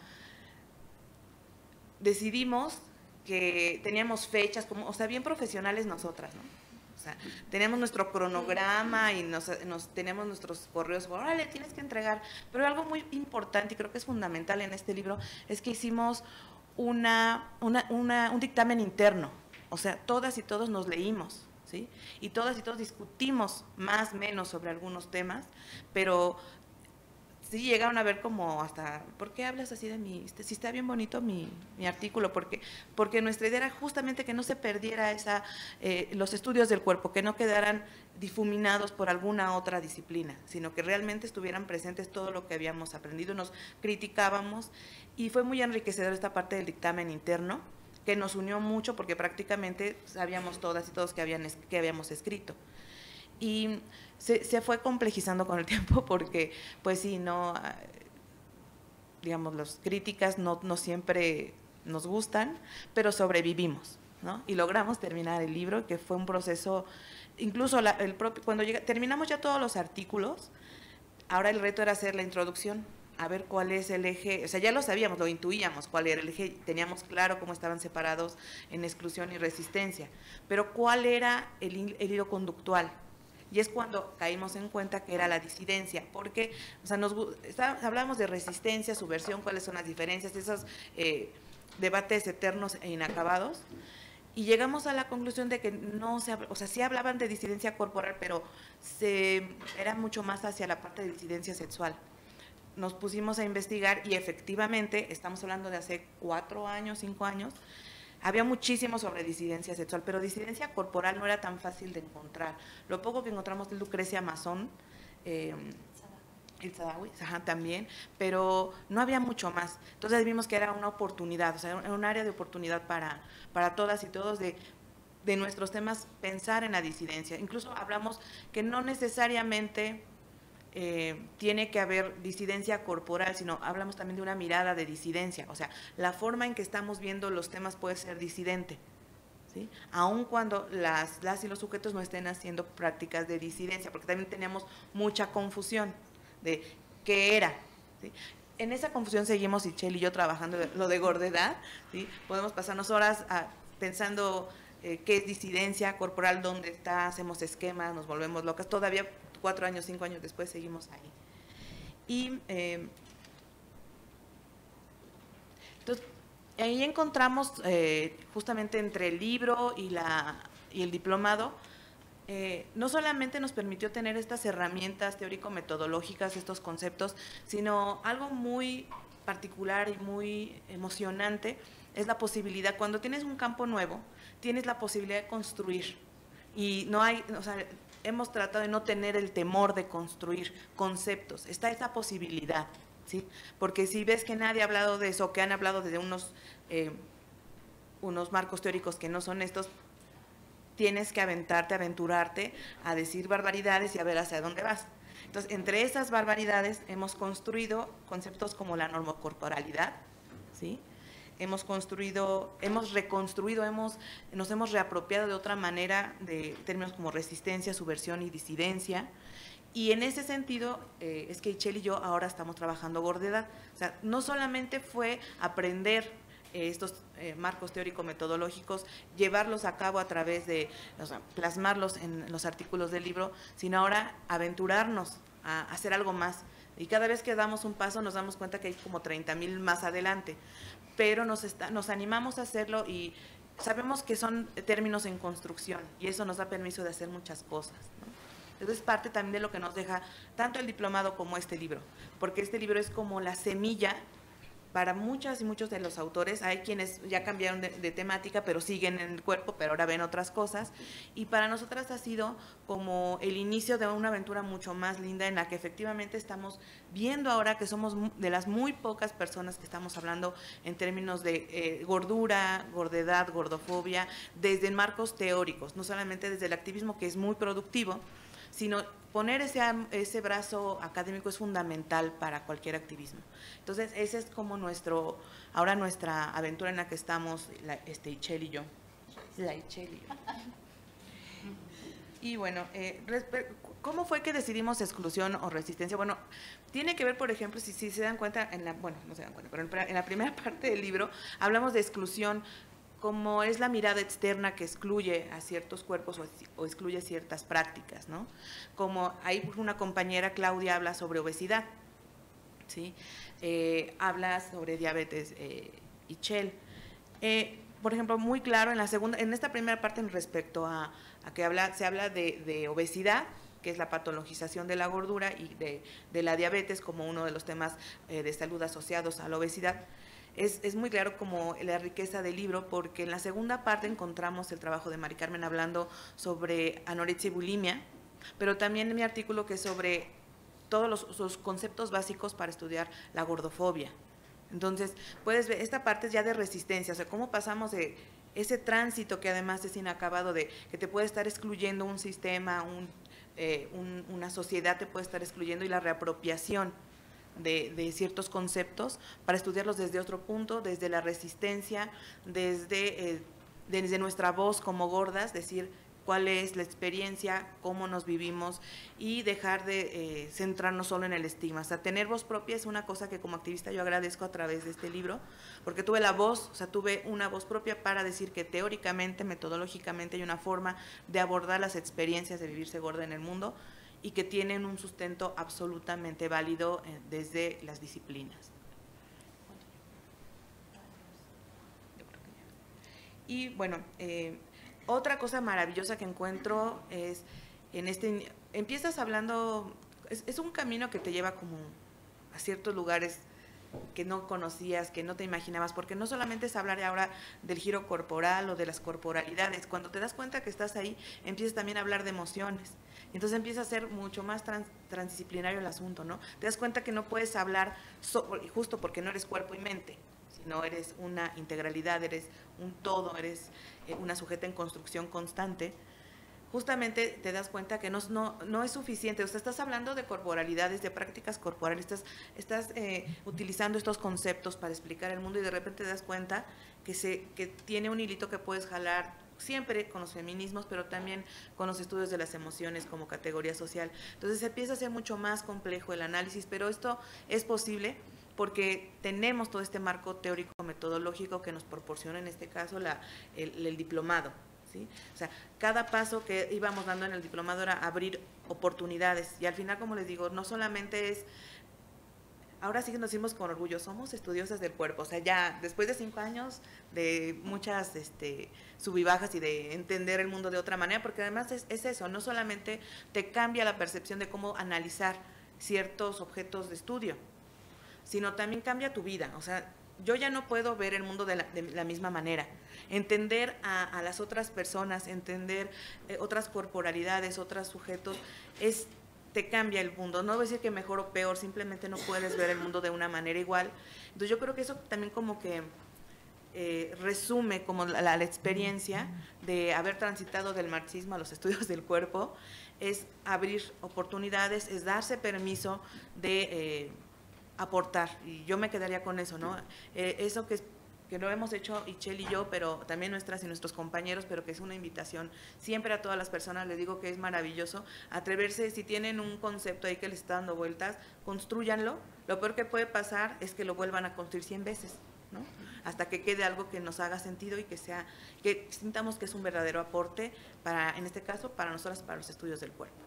decidimos que teníamos fechas, o sea, bien profesionales nosotras, ¿no? O sea, teníamos nuestro cronograma y tenemos nuestros correos, órale, tienes que entregar. Pero algo muy importante y creo que es fundamental en este libro es que hicimos un dictamen interno. O sea, todas y todos nos leímos, ¿sí? Y todas y todos discutimos más o menos sobre algunos temas, pero sí llegaron a ver como hasta, ¿por qué hablas así de mí? Si está bien bonito mi artículo, porque nuestra idea era justamente que no se perdiera los estudios del cuerpo, que no quedaran difuminados por alguna otra disciplina, sino que realmente estuvieran presentes todo lo que habíamos aprendido, nos criticábamos y fue muy enriquecedor esta parte del dictamen interno, que nos unió mucho porque prácticamente sabíamos todas y todos que habíamos escrito. Y se fue complejizando con el tiempo porque, pues sí, digamos, las críticas no siempre nos gustan, pero sobrevivimos, ¿no? Y logramos terminar el libro, que fue un proceso, incluso cuando terminamos ya todos los artículos, ahora el reto era hacer la introducción, a ver cuál es el eje, o sea, ya lo sabíamos, lo intuíamos cuál era el eje, teníamos claro cómo estaban separados en exclusión y resistencia, pero cuál era el hilo conductual. Y es cuando caímos en cuenta que era la disidencia, porque o sea, hablábamos de resistencia, subversión, cuáles son las diferencias, esos debates eternos e inacabados, y llegamos a la conclusión de que o sea, sí hablaban de disidencia corporal, pero era mucho más hacia la parte de disidencia sexual. Nos pusimos a investigar y efectivamente, estamos hablando de hace 4 años, 5 años, había muchísimo sobre disidencia sexual, pero disidencia corporal no era tan fácil de encontrar. Lo poco que encontramos de Lucrecia Mazón, el Sadawi, también, pero no había mucho más. Entonces vimos que era una oportunidad, o sea, era un área de oportunidad para todas y todos de nuestros temas pensar en la disidencia. Incluso hablamos que no necesariamente tiene que haber disidencia corporal, sino hablamos también de una mirada de disidencia, o sea, la forma en que estamos viendo los temas puede ser disidente, ¿sí? Aun cuando las y los sujetos no estén haciendo prácticas de disidencia, porque también teníamos mucha confusión de qué era, ¿sí? En esa confusión seguimos, Chel y yo, trabajando lo de gordedad, ¿sí? Podemos pasarnos horas pensando qué es disidencia corporal, dónde está, hacemos esquemas, nos volvemos locas, todavía 4 años, 5 años después seguimos ahí. Y entonces, ahí encontramos justamente entre el libro y el diplomado, no solamente nos permitió tener estas herramientas teórico-metodológicas, estos conceptos, sino algo muy particular y muy emocionante es la posibilidad, cuando tienes un campo nuevo, tienes la posibilidad de construir. Y no hay, o sea, hemos tratado de no tener el temor de construir conceptos. Está esa posibilidad, ¿sí? Porque si ves que nadie ha hablado de eso, que han hablado de unos marcos teóricos que no son estos, tienes que aventurarte a decir barbaridades y a ver hacia dónde vas. Entonces, entre esas barbaridades hemos construido conceptos como la normocorporalidad, ¿sí? Hemos reconstruido, nos hemos reapropiado de otra manera de términos como resistencia, subversión y disidencia. Y en ese sentido, es que Itchel y yo ahora estamos trabajando gordedad. O sea, no solamente fue aprender estos marcos teórico-metodológicos, llevarlos a cabo a través de, o sea, plasmarlos en los artículos del libro, sino ahora aventurarnos a hacer algo más. Y cada vez que damos un paso nos damos cuenta que hay como 30,000 más adelante, pero nos animamos a hacerlo y sabemos que son términos en construcción y eso nos da permiso de hacer muchas cosas, ¿no? Entonces, parte también de lo que nos deja tanto el diplomado como este libro, porque este libro es como la semilla para muchas y muchos de los autores. Hay quienes ya cambiaron de temática, pero siguen en el cuerpo, pero ahora ven otras cosas. Y para nosotras ha sido como el inicio de una aventura mucho más linda en la que efectivamente estamos viendo ahora que somos de las muy pocas personas que estamos hablando en términos de gordura, gordedad, gordofobia, desde marcos teóricos, no solamente desde el activismo, que es muy productivo, sino poner ese brazo académico es fundamental para cualquier activismo. Entonces, esa es como ahora nuestra aventura en la que estamos, Itchel y yo. La Itchel y yo. Y bueno, ¿cómo fue que decidimos exclusión o resistencia? Bueno, tiene que ver, por ejemplo, si se dan cuenta, no se dan cuenta, pero en la primera parte del libro hablamos de exclusión como es la mirada externa que excluye a ciertos cuerpos o excluye ciertas prácticas, ¿no? Como ahí una compañera, Claudia, habla sobre obesidad, ¿sí? Habla sobre diabetes, Itchel. Por ejemplo, muy claro en esta primera parte respecto a que se habla de obesidad, que es la patologización de la gordura y de la diabetes como uno de los temas de salud asociados a la obesidad. Es muy claro como la riqueza del libro, porque en la segunda parte encontramos el trabajo de Mari Carmen hablando sobre anorexia y bulimia, pero también en mi artículo que es sobre todos los conceptos básicos para estudiar la gordofobia. Entonces, puedes ver, esta parte es ya de resistencia, o sea, cómo pasamos de ese tránsito que además es inacabado, de que te puede estar excluyendo un sistema, una sociedad te puede estar excluyendo, y la reapropiación de ciertos conceptos para estudiarlos desde otro punto, desde la resistencia, desde nuestra voz como gordas, decir cuál es la experiencia, cómo nos vivimos y dejar de centrarnos solo en el estigma. O sea, tener voz propia es una cosa que como activista yo agradezco a través de este libro, porque tuve tuve una voz propia para decir que teóricamente, metodológicamente hay una forma de abordar las experiencias de vivirse gorda en el mundo y que tienen un sustento absolutamente válido desde las disciplinas. Y bueno, otra cosa maravillosa que encuentro es, empiezas hablando, es un camino que te lleva como a ciertos lugares que no conocías, que no te imaginabas, porque no solamente es hablar ahora del giro corporal o de las corporalidades. Cuando te das cuenta que estás ahí, empiezas también a hablar de emociones. Entonces empieza a ser mucho más transdisciplinario el asunto, ¿no? Te das cuenta que no puedes hablar justo porque no eres cuerpo y mente, sino eres una integralidad, eres un todo, eres una sujeta en construcción constante. Justamente te das cuenta que no es suficiente. O sea, estás hablando de corporalidades, de prácticas corporales, estás utilizando estos conceptos para explicar el mundo y de repente te das cuenta que tiene un hilito que puedes jalar siempre con los feminismos, pero también con los estudios de las emociones como categoría social. Entonces empieza a ser mucho más complejo el análisis, pero esto es posible porque tenemos todo este marco teórico metodológico que nos proporciona en este caso el diplomado, ¿sí? O sea, cada paso que íbamos dando en el diplomado era abrir oportunidades y al final, como les digo, no solamente es, ahora sí que nos decimos con orgullo, somos estudiosas del cuerpo, o sea, ya después de 5 años de muchas sub y bajas y de entender el mundo de otra manera, porque además es eso, no solamente te cambia la percepción de cómo analizar ciertos objetos de estudio, sino también cambia tu vida. O sea, yo ya no puedo ver el mundo de la misma manera. Entender a las otras personas, entender otras corporalidades, otros sujetos, te cambia el mundo. No voy a decir que mejor o peor, simplemente no puedes ver el mundo de una manera igual. Entonces yo creo que eso también como que resume como la experiencia de haber transitado del marxismo a los estudios del cuerpo, es abrir oportunidades, es darse permiso de aportar, y yo me quedaría con eso, ¿no? Eso que lo hemos hecho Itzel y yo, pero también nuestras y nuestros compañeros, pero que es una invitación siempre a todas las personas. Les digo que es maravilloso atreverse, si tienen un concepto ahí que les está dando vueltas, construyanlo. Lo peor que puede pasar es que lo vuelvan a construir 100 veces, ¿no? Hasta que quede algo que nos haga sentido y que sintamos que es un verdadero aporte para, en este caso, para nosotras, para los estudios del cuerpo.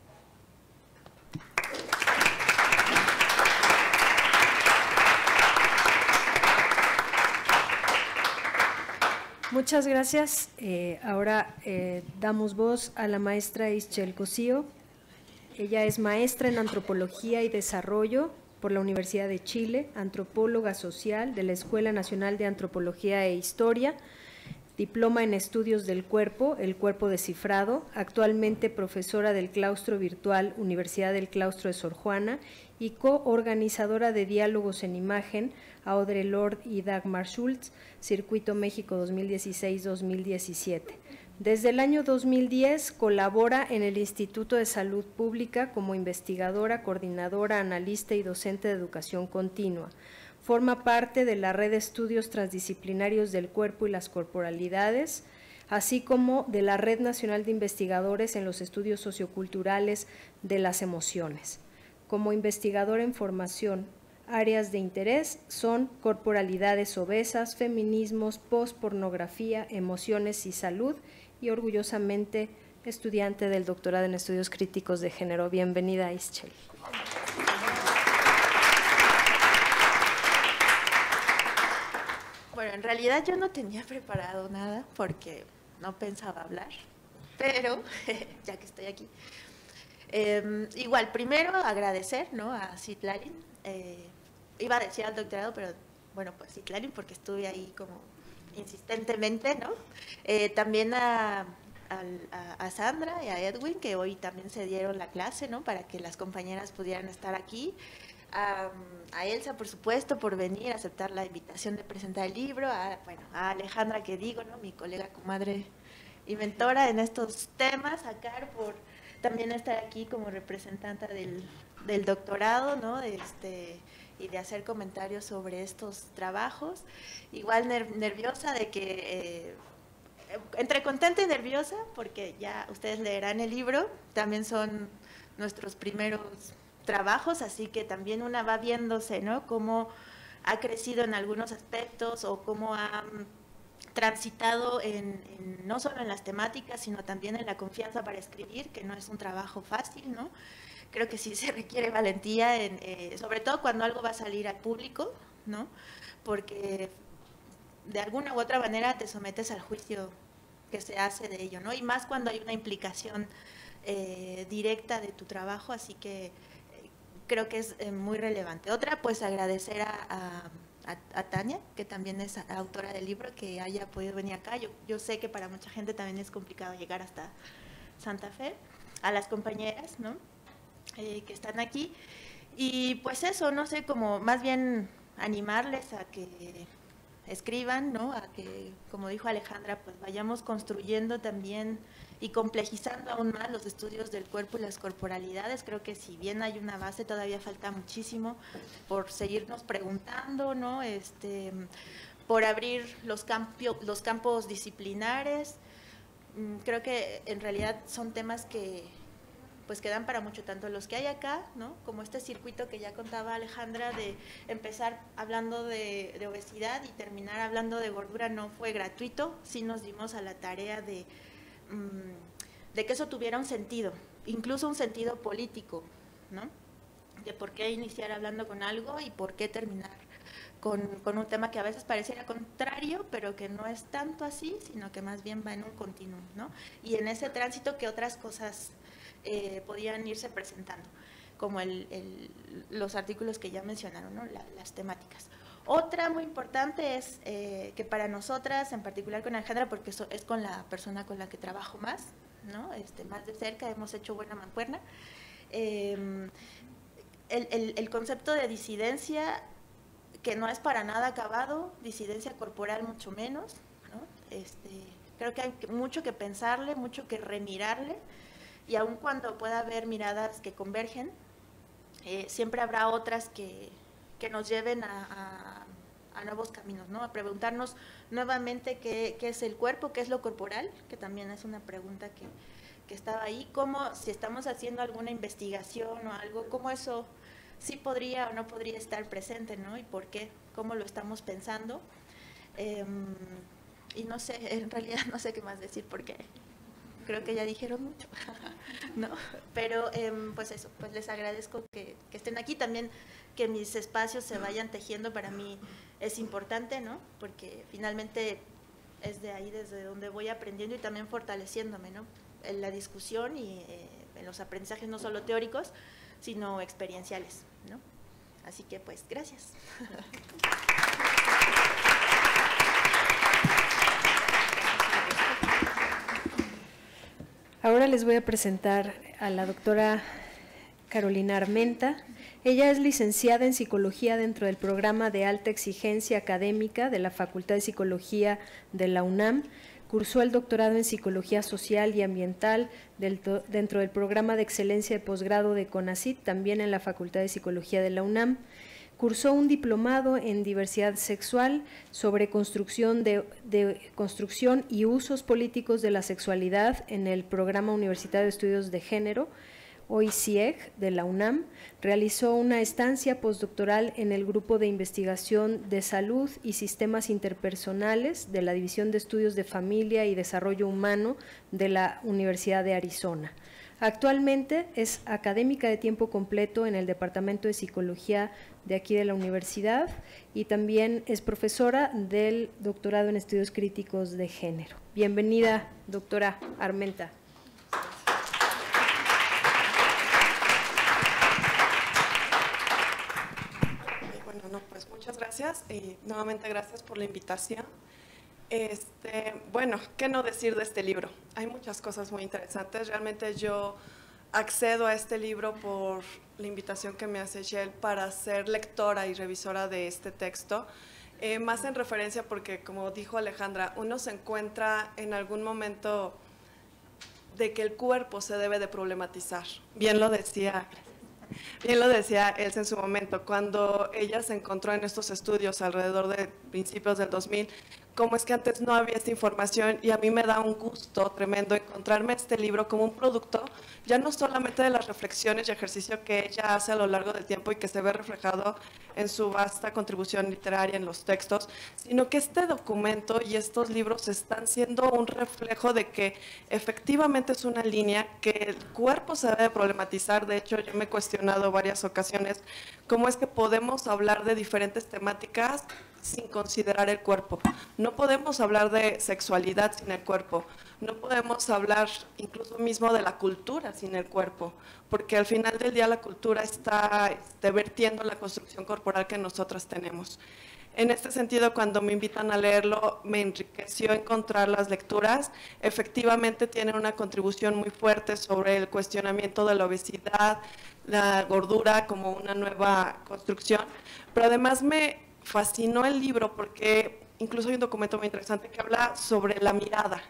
Muchas gracias. Ahora damos voz a la maestra Itzel Cosío. Ella es maestra en Antropología y Desarrollo por la Universidad de Chile, antropóloga social de la Escuela Nacional de Antropología e Historia, diploma en Estudios del Cuerpo, el Cuerpo Descifrado, actualmente profesora del Claustro Virtual Universidad del Claustro de Sor Juana y coorganizadora de Diálogos en Imagen, Audre Lorde y Dagmar Schultz, Circuito México 2016-2017. Desde el año 2010 colabora en el Instituto de Salud Pública como investigadora, coordinadora, analista y docente de educación continua. Forma parte de la Red de Estudios Transdisciplinarios del Cuerpo y las Corporalidades, así como de la Red Nacional de Investigadores en los Estudios Socioculturales de las Emociones. Como investigadora en formación, áreas de interés son corporalidades obesas, feminismos, pospornografía, emociones y salud, y orgullosamente estudiante del doctorado en Estudios Críticos de Género. Bienvenida, Itzel. Bueno, en realidad yo no tenía preparado nada porque no pensaba hablar, pero ya que estoy aquí, igual, primero agradecer, ¿no?, a Citlali. Iba a decir al doctorado, pero bueno, pues Citlali, porque estuve ahí como insistentemente, ¿no? También a Sandra y a Edwin, que hoy también se dieron la clase, ¿no?, para que las compañeras pudieran estar aquí. A Elsa, por supuesto, por venir a aceptar la invitación de presentar el libro. Bueno, a Alejandra, que digo, ¿no?, mi colega, comadre y mentora en estos temas. A Car, por también estar aquí como representante del doctorado, ¿no?, y de hacer comentarios sobre estos trabajos. Igual nerviosa de que, entre contenta y nerviosa, porque ya ustedes leerán el libro, también son nuestros primeros trabajos, así que también una va viéndose, ¿no?, cómo ha crecido en algunos aspectos o cómo ha transitado no solo en las temáticas, sino también en la confianza para escribir, que no es un trabajo fácil, ¿no? Creo que sí se requiere valentía, sobre todo cuando algo va a salir al público, ¿no?, porque de alguna u otra manera te sometes al juicio que se hace de ello, ¿no?, y más cuando hay una implicación directa de tu trabajo, así que creo que es muy relevante. Otra, pues agradecer a Tania, que también es autora del libro, que haya podido venir acá. Yo sé que para mucha gente también es complicado llegar hasta Santa Fe. A las compañeras, ¿no?, que están aquí. Y pues eso, no sé, como más bien animarles a que escriban, ¿no?, a que, como dijo Alejandra, pues vayamos construyendo también y complejizando aún más los estudios del cuerpo y las corporalidades. Creo que si bien hay una base, todavía falta muchísimo por seguirnos preguntando, ¿no?, por abrir los campos disciplinares. Creo que en realidad son temas que pues quedan para mucho, tanto los que hay acá, ¿no?, como este circuito que ya contaba Alejandra, de empezar hablando de obesidad y terminar hablando de gordura. No fue gratuito, sí nos dimos a la tarea de que eso tuviera un sentido, incluso un sentido político, ¿no?, de por qué iniciar hablando con algo y por qué terminar con un tema que a veces pareciera contrario, pero que no es tanto así, sino que más bien va en un continuum, ¿no?, y en ese tránsito que otras cosas podían irse presentando, como los artículos que ya mencionaron, ¿no?, las temáticas. Otra muy importante es que para nosotras, en particular con Alejandra, porque eso es con la persona con la que trabajo más, ¿no?, más de cerca, hemos hecho buena mancuerna, el concepto de disidencia que no es para nada acabado, disidencia corporal mucho menos, ¿no? Creo que hay mucho que pensarle, mucho que remirarle, y aun cuando pueda haber miradas que convergen, siempre habrá otras que nos lleven a nuevos caminos, ¿no? A preguntarnos nuevamente qué es el cuerpo, qué es lo corporal, que también es una pregunta que estaba ahí, cómo, si estamos haciendo alguna investigación o algo, cómo eso sí podría o no podría estar presente, ¿no? Y por qué, cómo lo estamos pensando. Y no sé, en realidad no sé qué más decir porque creo que ya dijeron mucho, ¿no? Pero pues eso, pues les agradezco que estén aquí también, que mis espacios se vayan tejiendo, para mí es importante, ¿no? Porque finalmente es de ahí desde donde voy aprendiendo y también fortaleciéndome, ¿no? En la discusión y en los aprendizajes no solo teóricos, sino experienciales, ¿no? Así que pues, gracias. Ahora les voy a presentar a la doctora Carolina Armenta. Ella es licenciada en Psicología dentro del programa de alta exigencia académica de la Facultad de Psicología de la UNAM. Cursó el doctorado en Psicología Social y Ambiental dentro del programa de excelencia de posgrado de CONACYT, también en la Facultad de Psicología de la UNAM. Cursó un diplomado en diversidad sexual sobre construcción y usos políticos de la sexualidad en el Programa Universitario de Estudios de Género, OICIEG, de la UNAM. Realizó una estancia postdoctoral en el Grupo de Investigación de Salud y Sistemas Interpersonales de la División de Estudios de Familia y Desarrollo Humano de la Universidad de Arizona. Actualmente es académica de tiempo completo en el Departamento de Psicología de aquí de la universidad y también es profesora del doctorado en Estudios Críticos de Género. Bienvenida, doctora Armenta. Bueno, pues muchas gracias y nuevamente gracias por la invitación. Bueno, ¿qué no decir de este libro? Hay muchas cosas muy interesantes. Realmente yo accedo a este libro por la invitación que me hace Shell para ser lectora y revisora de este texto, más en referencia porque, como dijo Alejandra, uno se encuentra en algún momento de que el cuerpo se debe de problematizar. Bien lo decía Elsa en su momento, cuando ella se encontró en estos estudios alrededor de principios del 2000, cómo es que antes no había esta información, y a mí me da un gusto tremendo encontrarme este libro como un producto, ya no solamente de las reflexiones y ejercicio que ella hace a lo largo del tiempo y que se ve reflejado en su vasta contribución literaria en los textos, sino que este documento y estos libros están siendo un reflejo de que efectivamente es una línea que el cuerpo se debe problematizar. De hecho, yo me he cuestionado varias ocasiones cómo es que podemos hablar de diferentes temáticas sin considerar el cuerpo. No podemos hablar de sexualidad sin el cuerpo, no podemos hablar incluso mismo de la cultura sin el cuerpo, porque al final del día la cultura está vertiendo la construcción corporal que nosotras tenemos. En este sentido, cuando me invitan a leerlo, me enriqueció encontrar las lecturas. Efectivamente tiene una contribución muy fuerte sobre el cuestionamiento de la obesidad, la gordura como una nueva construcción, pero además me fascinó el libro porque incluso hay un documento muy interesante que habla sobre la mirada.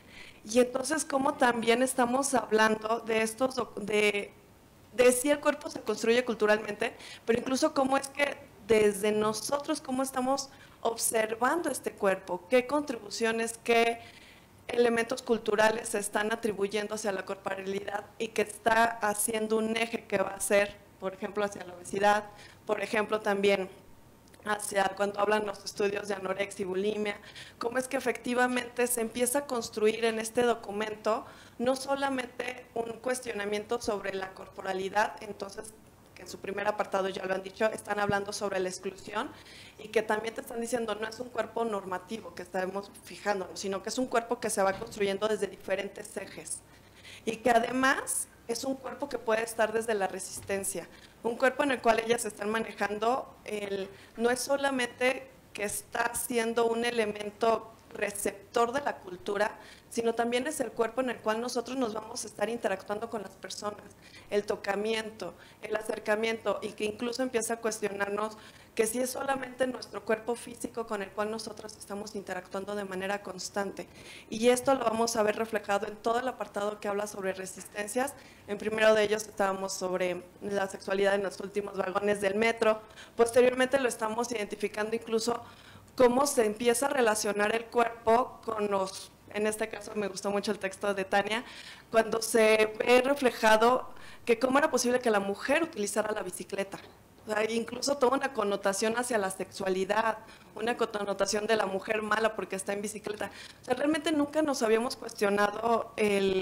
Y entonces cómo también estamos hablando de estos, de si el cuerpo se construye culturalmente, pero incluso cómo es que desde nosotros, cómo estamos observando este cuerpo, qué contribuciones, qué elementos culturales se están atribuyendo hacia la corporalidad y que está haciendo un eje que va a ser, por ejemplo, hacia la obesidad, por ejemplo, también hacia cuando hablan los estudios de anorexia y bulimia, cómo es que efectivamente se empieza a construir en este documento no solamente un cuestionamiento sobre la corporalidad, entonces que en su primer apartado ya lo han dicho, están hablando sobre la exclusión y que también te están diciendo no es un cuerpo normativo que estamos fijándonos, sino que es un cuerpo que se va construyendo desde diferentes ejes y que además es un cuerpo que puede estar desde la resistencia, un cuerpo en el cual ellas están manejando, no es solamente que está siendo un elemento receptor de la cultura, sino también es el cuerpo en el cual nosotros nos vamos a estar interactuando con las personas, el tocamiento, el acercamiento, y que incluso empieza a cuestionarnos que si es solamente nuestro cuerpo físico con el cual nosotros estamos interactuando de manera constante. Y esto lo vamos a ver reflejado en todo el apartado que habla sobre resistencias. En primero de ellos estábamos sobre la sexualidad en los últimos vagones del metro. Posteriormente lo estamos identificando incluso cómo se empieza a relacionar el cuerpo con los, en este caso me gustó mucho el texto de Tania, cuando se ve reflejado que cómo era posible que la mujer utilizara la bicicleta. O sea, incluso toda una connotación hacia la sexualidad, una connotación de la mujer mala porque está en bicicleta. O sea, realmente nunca nos habíamos cuestionado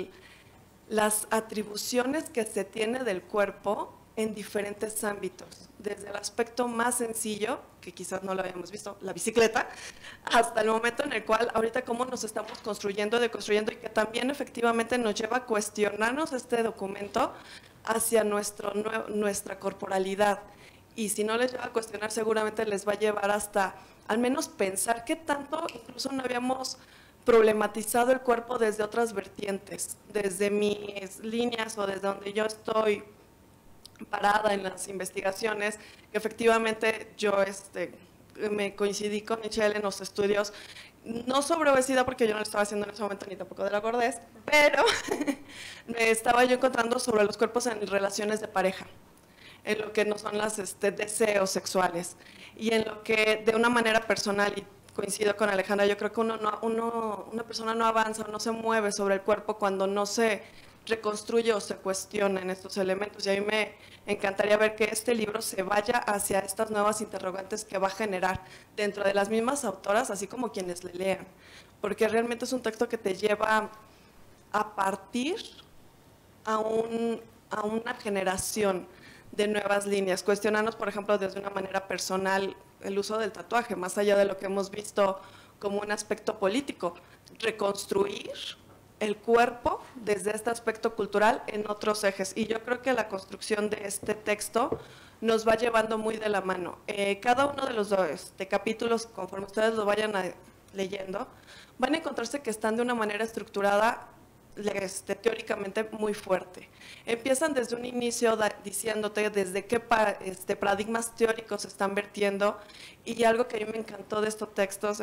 las atribuciones que se tiene del cuerpo en diferentes ámbitos, desde el aspecto más sencillo, que quizás no lo habíamos visto, la bicicleta, hasta el momento en el cual ahorita cómo nos estamos construyendo, deconstruyendo, y que también efectivamente nos lleva a cuestionarnos este documento hacia nuestra corporalidad. Y si no les lleva a cuestionar, seguramente les va a llevar hasta al menos pensar qué tanto incluso no habíamos problematizado el cuerpo desde otras vertientes, desde mis líneas o desde donde yo estoy parada en las investigaciones, que efectivamente yo me coincidí con Michelle en los estudios, no sobre obesidad porque yo no lo estaba haciendo en ese momento ni tampoco de la gordez, pero me estaba yo encontrando sobre los cuerpos en relaciones de pareja, en lo que no son los deseos sexuales y en lo que de una manera personal, y coincido con Alejandra, yo creo que una persona no avanza o no se mueve sobre el cuerpo cuando no se reconstruye o se cuestiona en estos elementos, y a mí me encantaría ver que este libro se vaya hacia estas nuevas interrogantes que va a generar dentro de las mismas autoras, así como quienes le lean, porque realmente es un texto que te lleva a partir a una generación de nuevas líneas, cuestionarnos, por ejemplo, desde una manera personal el uso del tatuaje, más allá de lo que hemos visto como un aspecto político, reconstruir el cuerpo desde este aspecto cultural en otros ejes. Y yo creo que la construcción de este texto nos va llevando muy de la mano. Cada uno de los capítulos, conforme ustedes lo vayan leyendo, van a encontrarse que están de una manera estructurada, teóricamente muy fuerte. Empiezan desde un inicio diciéndote desde qué paradigmas teóricos se están vertiendo, y algo que a mí me encantó de estos textos,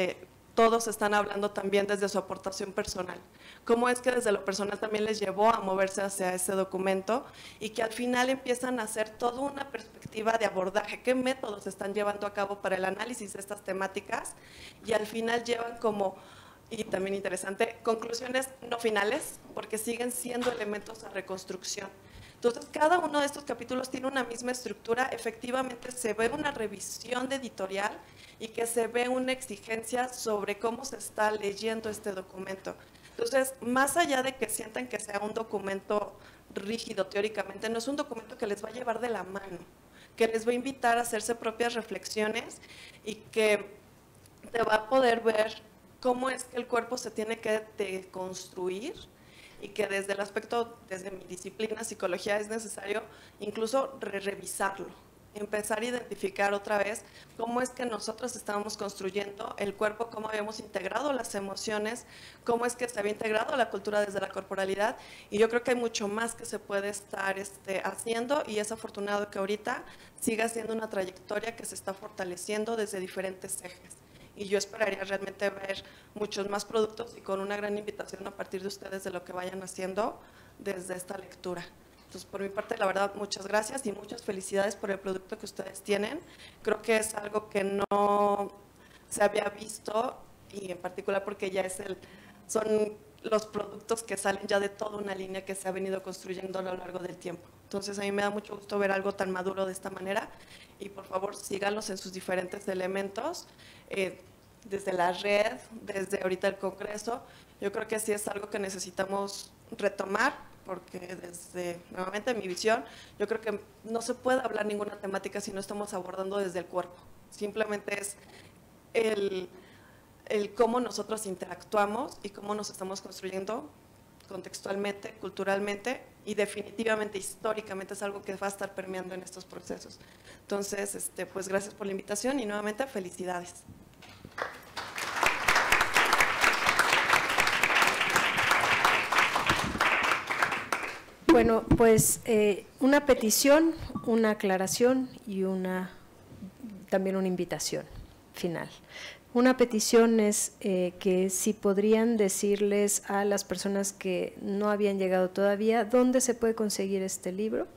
todos están hablando también desde su aportación personal. Cómo es que desde lo personal también les llevó a moverse hacia ese documento, y que al final empiezan a hacer toda una perspectiva de abordaje, qué métodos están llevando a cabo para el análisis de estas temáticas, y al final llevan como, y también interesante, conclusiones no finales, porque siguen siendo elementos de reconstrucción. Entonces, cada uno de estos capítulos tiene una misma estructura, efectivamente se ve una revisión de editorial y que se ve una exigencia sobre cómo se está leyendo este documento. Entonces, más allá de que sientan que sea un documento rígido teóricamente, no es un documento que les va a llevar de la mano, que les va a invitar a hacerse propias reflexiones y que te va a poder ver cómo es que el cuerpo se tiene que deconstruir, y que desde el aspecto, desde mi disciplina, psicología, es necesario incluso revisarlo, empezar a identificar otra vez cómo es que nosotros estábamos construyendo el cuerpo, cómo habíamos integrado las emociones, cómo es que se había integrado la cultura desde la corporalidad, y yo creo que hay mucho más que se puede estar haciendo, y es afortunado que ahorita siga siendo una trayectoria que se está fortaleciendo desde diferentes ejes. Y yo esperaría realmente ver muchos más productos, y con una gran invitación a partir de ustedes de lo que vayan haciendo desde esta lectura. Entonces, por mi parte, la verdad, muchas gracias y muchas felicidades por el producto que ustedes tienen. Creo que es algo que no se había visto, y en particular porque ya son los productos que salen ya de toda una línea que se ha venido construyendo a lo largo del tiempo. Entonces, a mí me da mucho gusto ver algo tan maduro de esta manera, y por favor síganlos en sus diferentes elementos, desde la red, desde ahorita el Congreso. Yo creo que sí es algo que necesitamos retomar, porque desde, nuevamente, mi visión, yo creo que no se puede hablar ninguna temática si no estamos abordando desde el cuerpo. Simplemente es el cómo nosotros interactuamos y cómo nos estamos construyendo contextualmente, culturalmente, y definitivamente históricamente es algo que va a estar permeando en estos procesos. Entonces, pues gracias por la invitación y nuevamente felicidades. Bueno, pues una petición, una aclaración y también una invitación final. Una petición es que si podrían decirles a las personas que no habían llegado todavía, ¿dónde se puede conseguir este libro?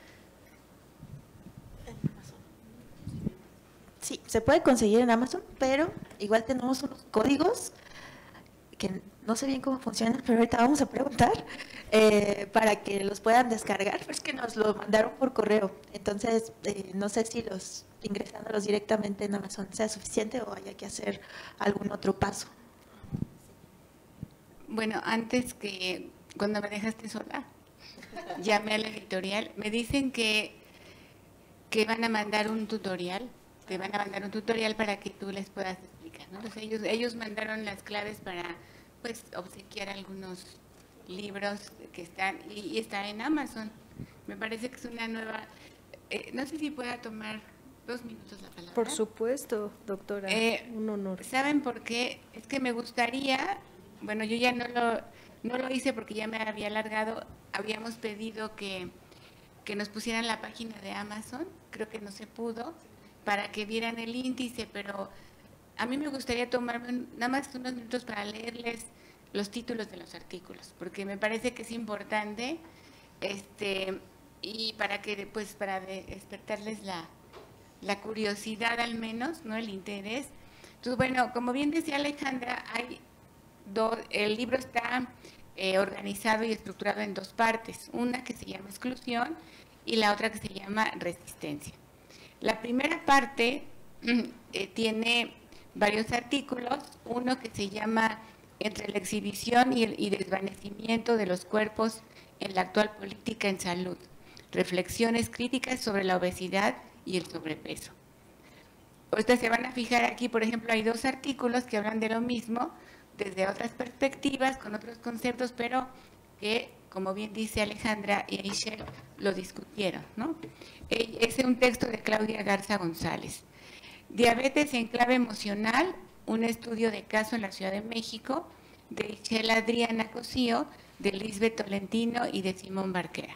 Sí, se puede conseguir en Amazon, pero igual tenemos unos códigos que no sé bien cómo funcionan, pero ahorita vamos a preguntar para que los puedan descargar, pero es que nos lo mandaron por correo, entonces no sé si ingresándolos directamente en Amazon sea suficiente o haya que hacer algún otro paso. Bueno, antes que cuando me dejaste sola, llamé a la editorial, me dicen que van a mandar un tutorial, para que tú les puedas explicar, ¿no? Entonces ellos mandaron las claves para pues obsequiar algunos libros que están y está en Amazon. Me parece que es una nueva, no sé si pueda tomar 2 minutos la palabra. Por supuesto, doctora, un honor. ¿Saben por qué? Es que me gustaría, bueno, yo ya no lo hice porque ya me había alargado, habíamos pedido que nos pusieran la página de Amazon, creo que no se pudo, para que vieran el índice, pero a mí me gustaría tomarme nada más unos minutos para leerles los títulos de los artículos, porque me parece que es importante, y para que pues para despertarles la curiosidad al menos, ¿no? El interés. Entonces, bueno, como bien decía Alejandra, el libro está organizado y estructurado en 2 partes, una que se llama Exclusión y la otra que se llama Resistencia. La primera parte tiene varios artículos, uno que se llama Entre la exhibición y desvanecimiento de los cuerpos en la actual política en salud, reflexiones críticas sobre la obesidad y el sobrepeso. Ahorita se van a fijar aquí, por ejemplo, hay 2 artículos que hablan de lo mismo, desde otras perspectivas, con otros conceptos, pero que, como bien dice Alejandra y Eichel, lo discutieron, ¿no? Es un texto de Claudia Garza González. Diabetes en clave emocional, un estudio de caso en la Ciudad de México, de Eichel Adriana Cosío, de Lisbeth Tolentino y de Simón Barquera.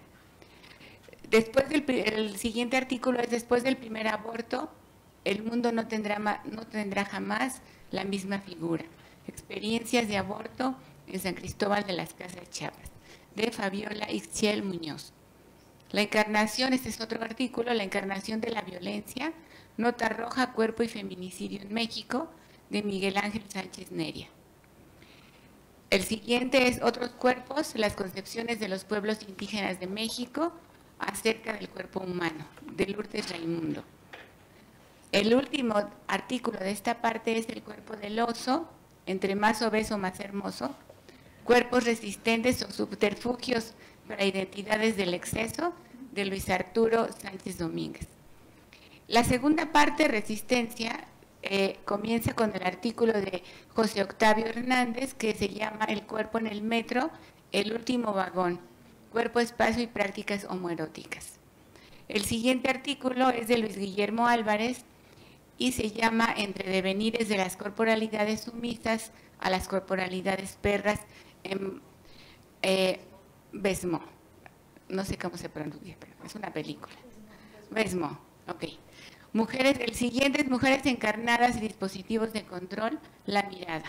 El siguiente artículo es Después del primer aborto, el mundo no tendrá jamás la misma figura. Experiencias de aborto en San Cristóbal de las Casas, Chiapas, de Fabiola Ixchel Muñoz. La encarnación, este es otro artículo, La encarnación de la violencia, nota roja, cuerpo y feminicidio en México, de Miguel Ángel Sánchez Neria. El siguiente es Otros cuerpos, las concepciones de los pueblos indígenas de México acerca del cuerpo humano, de Lourdes Raimundo. El último artículo de esta parte es El cuerpo del oso, entre más obeso, más hermoso, cuerpos resistentes o subterfugios para identidades del exceso, de Luis Arturo Sánchez Domínguez. La segunda parte, Resistencia, comienza con el artículo de José Octavio Hernández, que se llama El cuerpo en el metro, el último vagón, cuerpo, espacio y prácticas homoeróticas. El siguiente artículo es de Luis Guillermo Álvarez y se llama Entre devenires de las corporalidades sumisas a las corporalidades perras en Besmo. No sé cómo se pronuncia, pero es una película. Besmo, ok. El siguiente es Mujeres encarnadas y dispositivos de control, la mirada,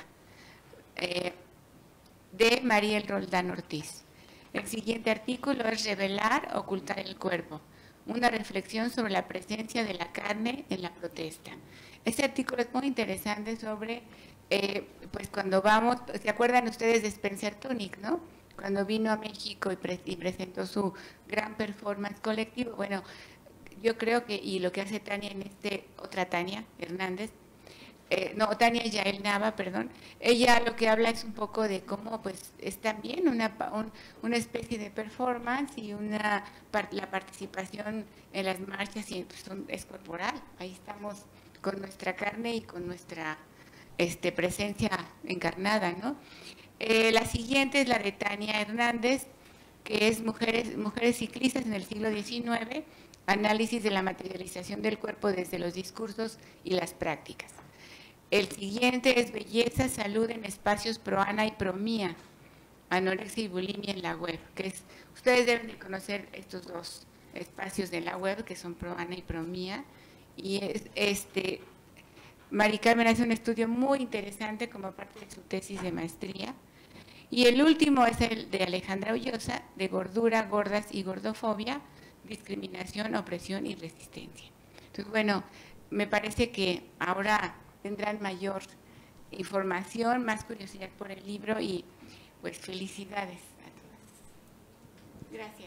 de Mariel Roldán Ortiz. El siguiente artículo es Revelar, ocultar el cuerpo, una reflexión sobre la presencia de la carne en la protesta. Este artículo es muy interesante sobre, pues cuando vamos, ¿se acuerdan ustedes de Spencer Tunick, no? Cuando vino a México y presentó su gran performance colectivo. Bueno, yo creo que, y lo que hace Tania otra Tania Hernández, Tania Yael Nava, perdón, ella lo que habla es un poco de cómo pues es también una especie de performance y la participación en las marchas y pues, es corporal. Ahí estamos con nuestra carne y con nuestra presencia encarnada, ¿no? La siguiente es la de Tania Hernández, que es Mujeres ciclistas en el siglo XIX, análisis de la materialización del cuerpo desde los discursos y las prácticas. El siguiente es Belleza, salud en espacios pro ana y pro mía, anorexia y bulimia en la web, que es, ustedes deben de conocer estos dos espacios de la web, que son ProAna y ProMía, y Mari Carmen hace un estudio muy interesante como parte de su tesis de maestría. Y el último es el de Alejandra Ullosa, de gordura, gordas y gordofobia, discriminación, opresión y resistencia. Entonces, bueno, me parece que ahora tendrán mayor información, más curiosidad por el libro y pues felicidades a todas. Gracias.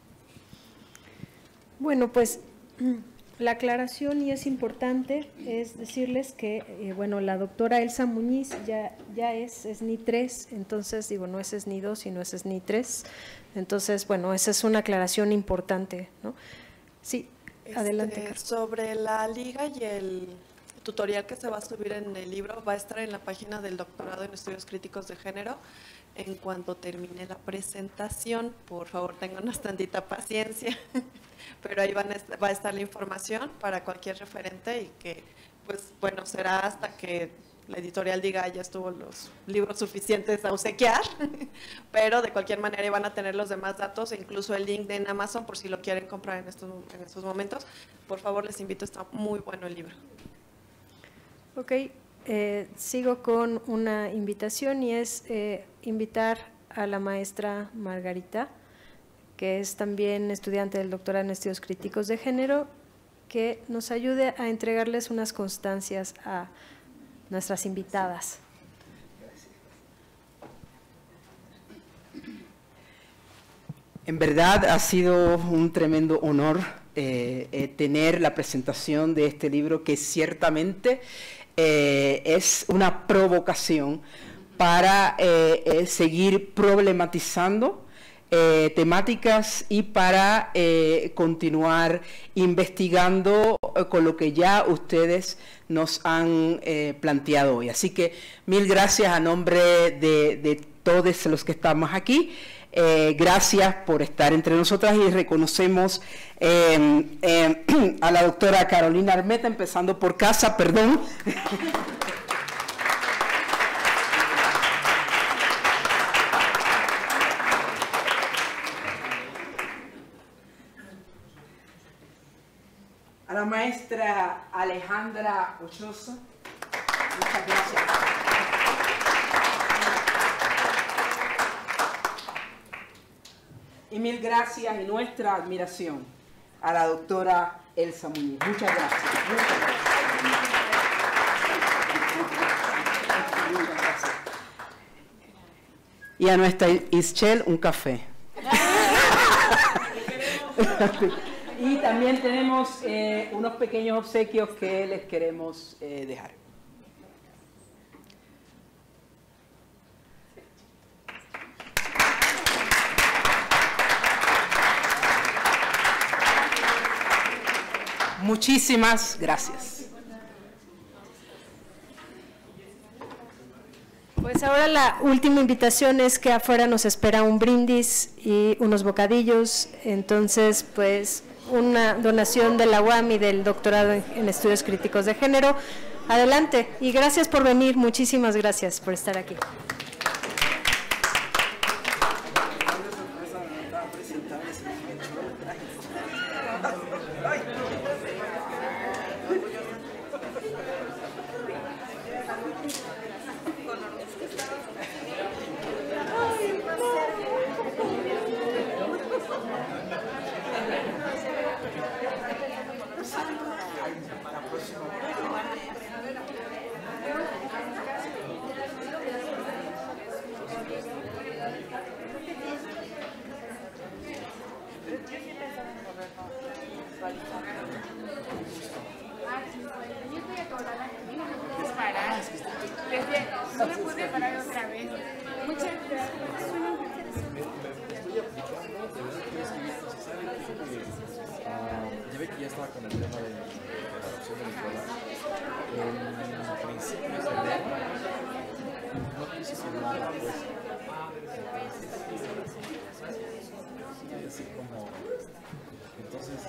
Bueno, pues la aclaración, y es importante, es decirles que, bueno, la doctora Elsa Muñiz ya es SNI 3, entonces, digo, no es SNI 2, sino es SNI 3, entonces, bueno, esa es una aclaración importante, ¿no? Sí, adelante, Carlos. Sobre la liga y el tutorial que se va a subir en el libro, va a estar en la página del doctorado en estudios críticos de género. En cuanto termine la presentación, por favor, tenganos tantita paciencia, pero ahí va a estar la información para cualquier referente y que, pues, bueno, será hasta que la editorial diga ya estuvo los libros suficientes a obsequiar, pero de cualquier manera van a tener los demás datos e incluso el link en Amazon por si lo quieren comprar en estos momentos. Por favor, les invito, está muy bueno el libro. Ok, sigo con una invitación y es invitar a la maestra Margarita, que es también estudiante del doctorado en estudios críticos de género, que nos ayude a entregarles unas constancias a nuestras invitadas. En verdad ha sido un tremendo honor tener la presentación de este libro, que ciertamente es una provocación para seguir problematizando temáticas y para continuar investigando con lo que ya ustedes nos han planteado hoy. Así que mil gracias a nombre de todos los que estamos aquí. Gracias por estar entre nosotras y reconocemos a la doctora Carolina Armeta, empezando por casa, perdón. A la maestra Alejandra Ullosa, muchas gracias. Y mil gracias y nuestra admiración a la doctora Elsa Muñiz. Muchas gracias. Muchas gracias. Y a nuestra Ischel un café. Y también tenemos unos pequeños obsequios que les queremos dejar. Muchísimas gracias. Pues ahora la última invitación es que afuera nos espera un brindis y unos bocadillos, entonces pues una donación de la UAM y del doctorado en estudios críticos de género. Adelante y gracias por venir, muchísimas gracias por estar aquí. No me pude parar otra vez. Muchas gracias. Estoy aplicando, de verdad que es que se sabe que ya ve que ya estaba con el tema de la adopción de Nicolás. En principios de enero no quise hacer nada, pues Así como, entonces,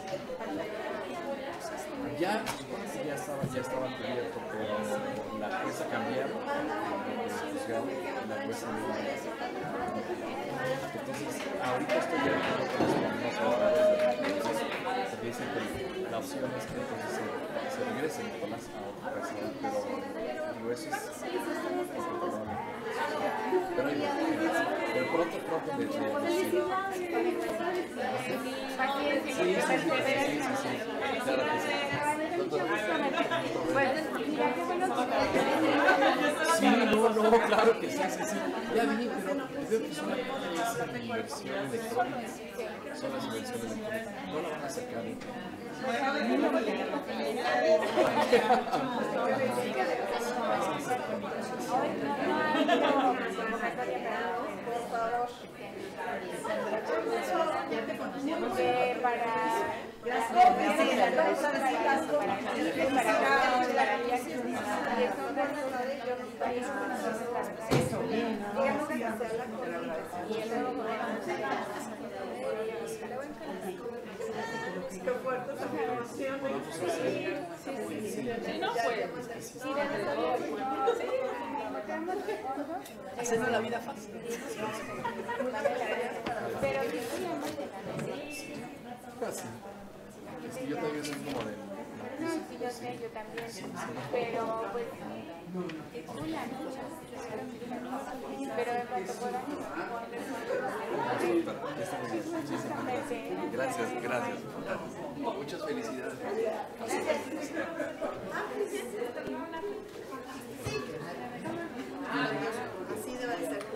ya, supongo que ya estaba cubierto, pero la jueza cambiaron, la jueza no. Entonces, ahorita estoy ya con los porque dicen que la opción es que entonces se regrese Nicolás a otra persona, pero digo, eso es pero pronto de sí, claro que sí. Sí, no, claro que sí. Ya vi, pero veo que son inversión electrónica. Son las inversiones electrónicas. No la van a sacar. Qué fuertes afirmaciones. Haciendo la vida fácil. Pero Sí, yo también soy como de... no, sí, yo sé, yo también. Pero pues es chula, ¿no? Pero en cuanto pueda. Gracias. Muchas felicidades. Así debe de ser.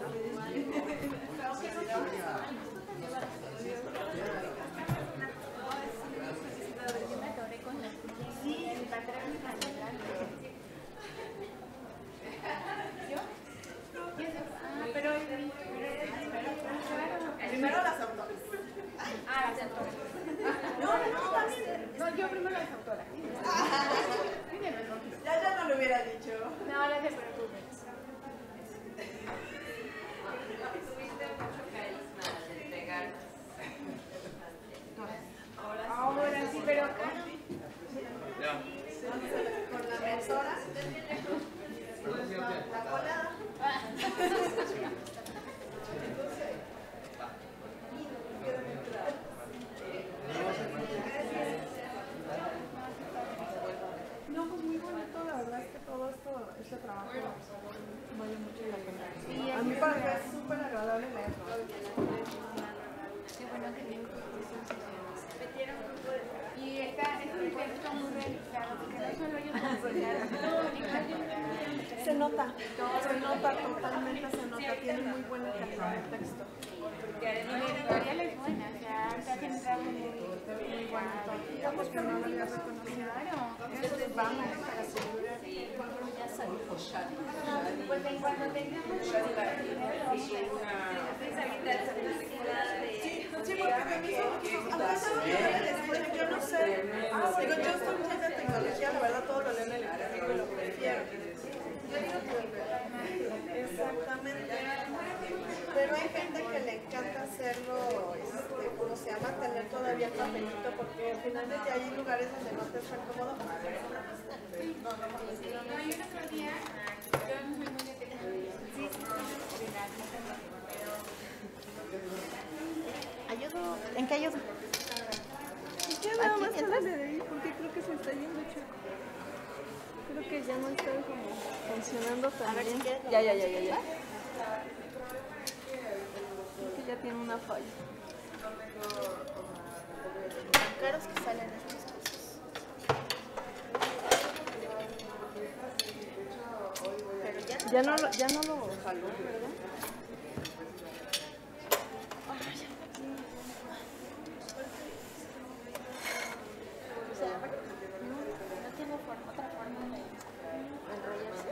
Primero las autoras. Las autoras. No, yo primero las autoras. Ya no lo hubiera dicho. No, no te preocupes. Tuviste mucho carisma de pegar. Ahora sí, pero acá. Con la mentora. La colada. No, pues muy bonito, la verdad es que todo este trabajo vale mucho la pena. A mí para mí es súper agradable leerlo. Qué bueno que tengo. Y está, es un texto muy realizado, porque no solo ellos desarrollaron, Se nota totalmente, tiene muy buena calidad de texto. y la editorial es buena, o sea, está centrado muy bonito. Digamos que no lo había reconocido. Claro. Entonces vamos para asegurar. Pues en cuanto tengamos Sí, porque a veces yo no sé, digo, yo estoy muy de tecnología, la verdad todo lo leo en el electrónico y lo prefiero. Exactamente. Pero hay gente que le encanta hacerlo, ¿cómo se llama? Tener todavía el papelito, porque finalmente hay lugares donde no te es tan cómodo. No, y el otro día, yo no soy muy de tecnología. Sí, ¿Ayudo? ¿En qué ayudo? Ya nada más sale de ahí porque creo que se está yendo chueco. Creo que ya no están como funcionando tan bien. Ya. Creo que ya tiene una falla. Tan caros que salen estas cosas. Pero Ya no lo jaló, ¿verdad? No tiene otra forma de enrollarse.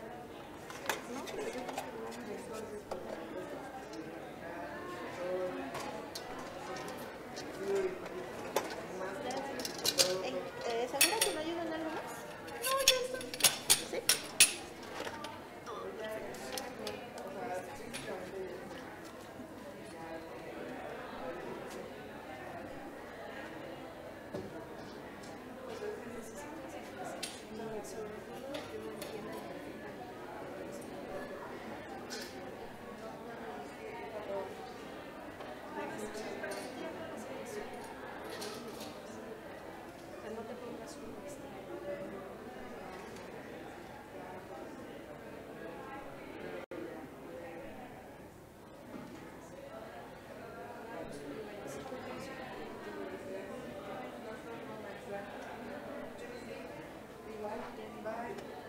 ¿Segura que no ayuda en algo más? No, ya está. ¿Sí? Bye.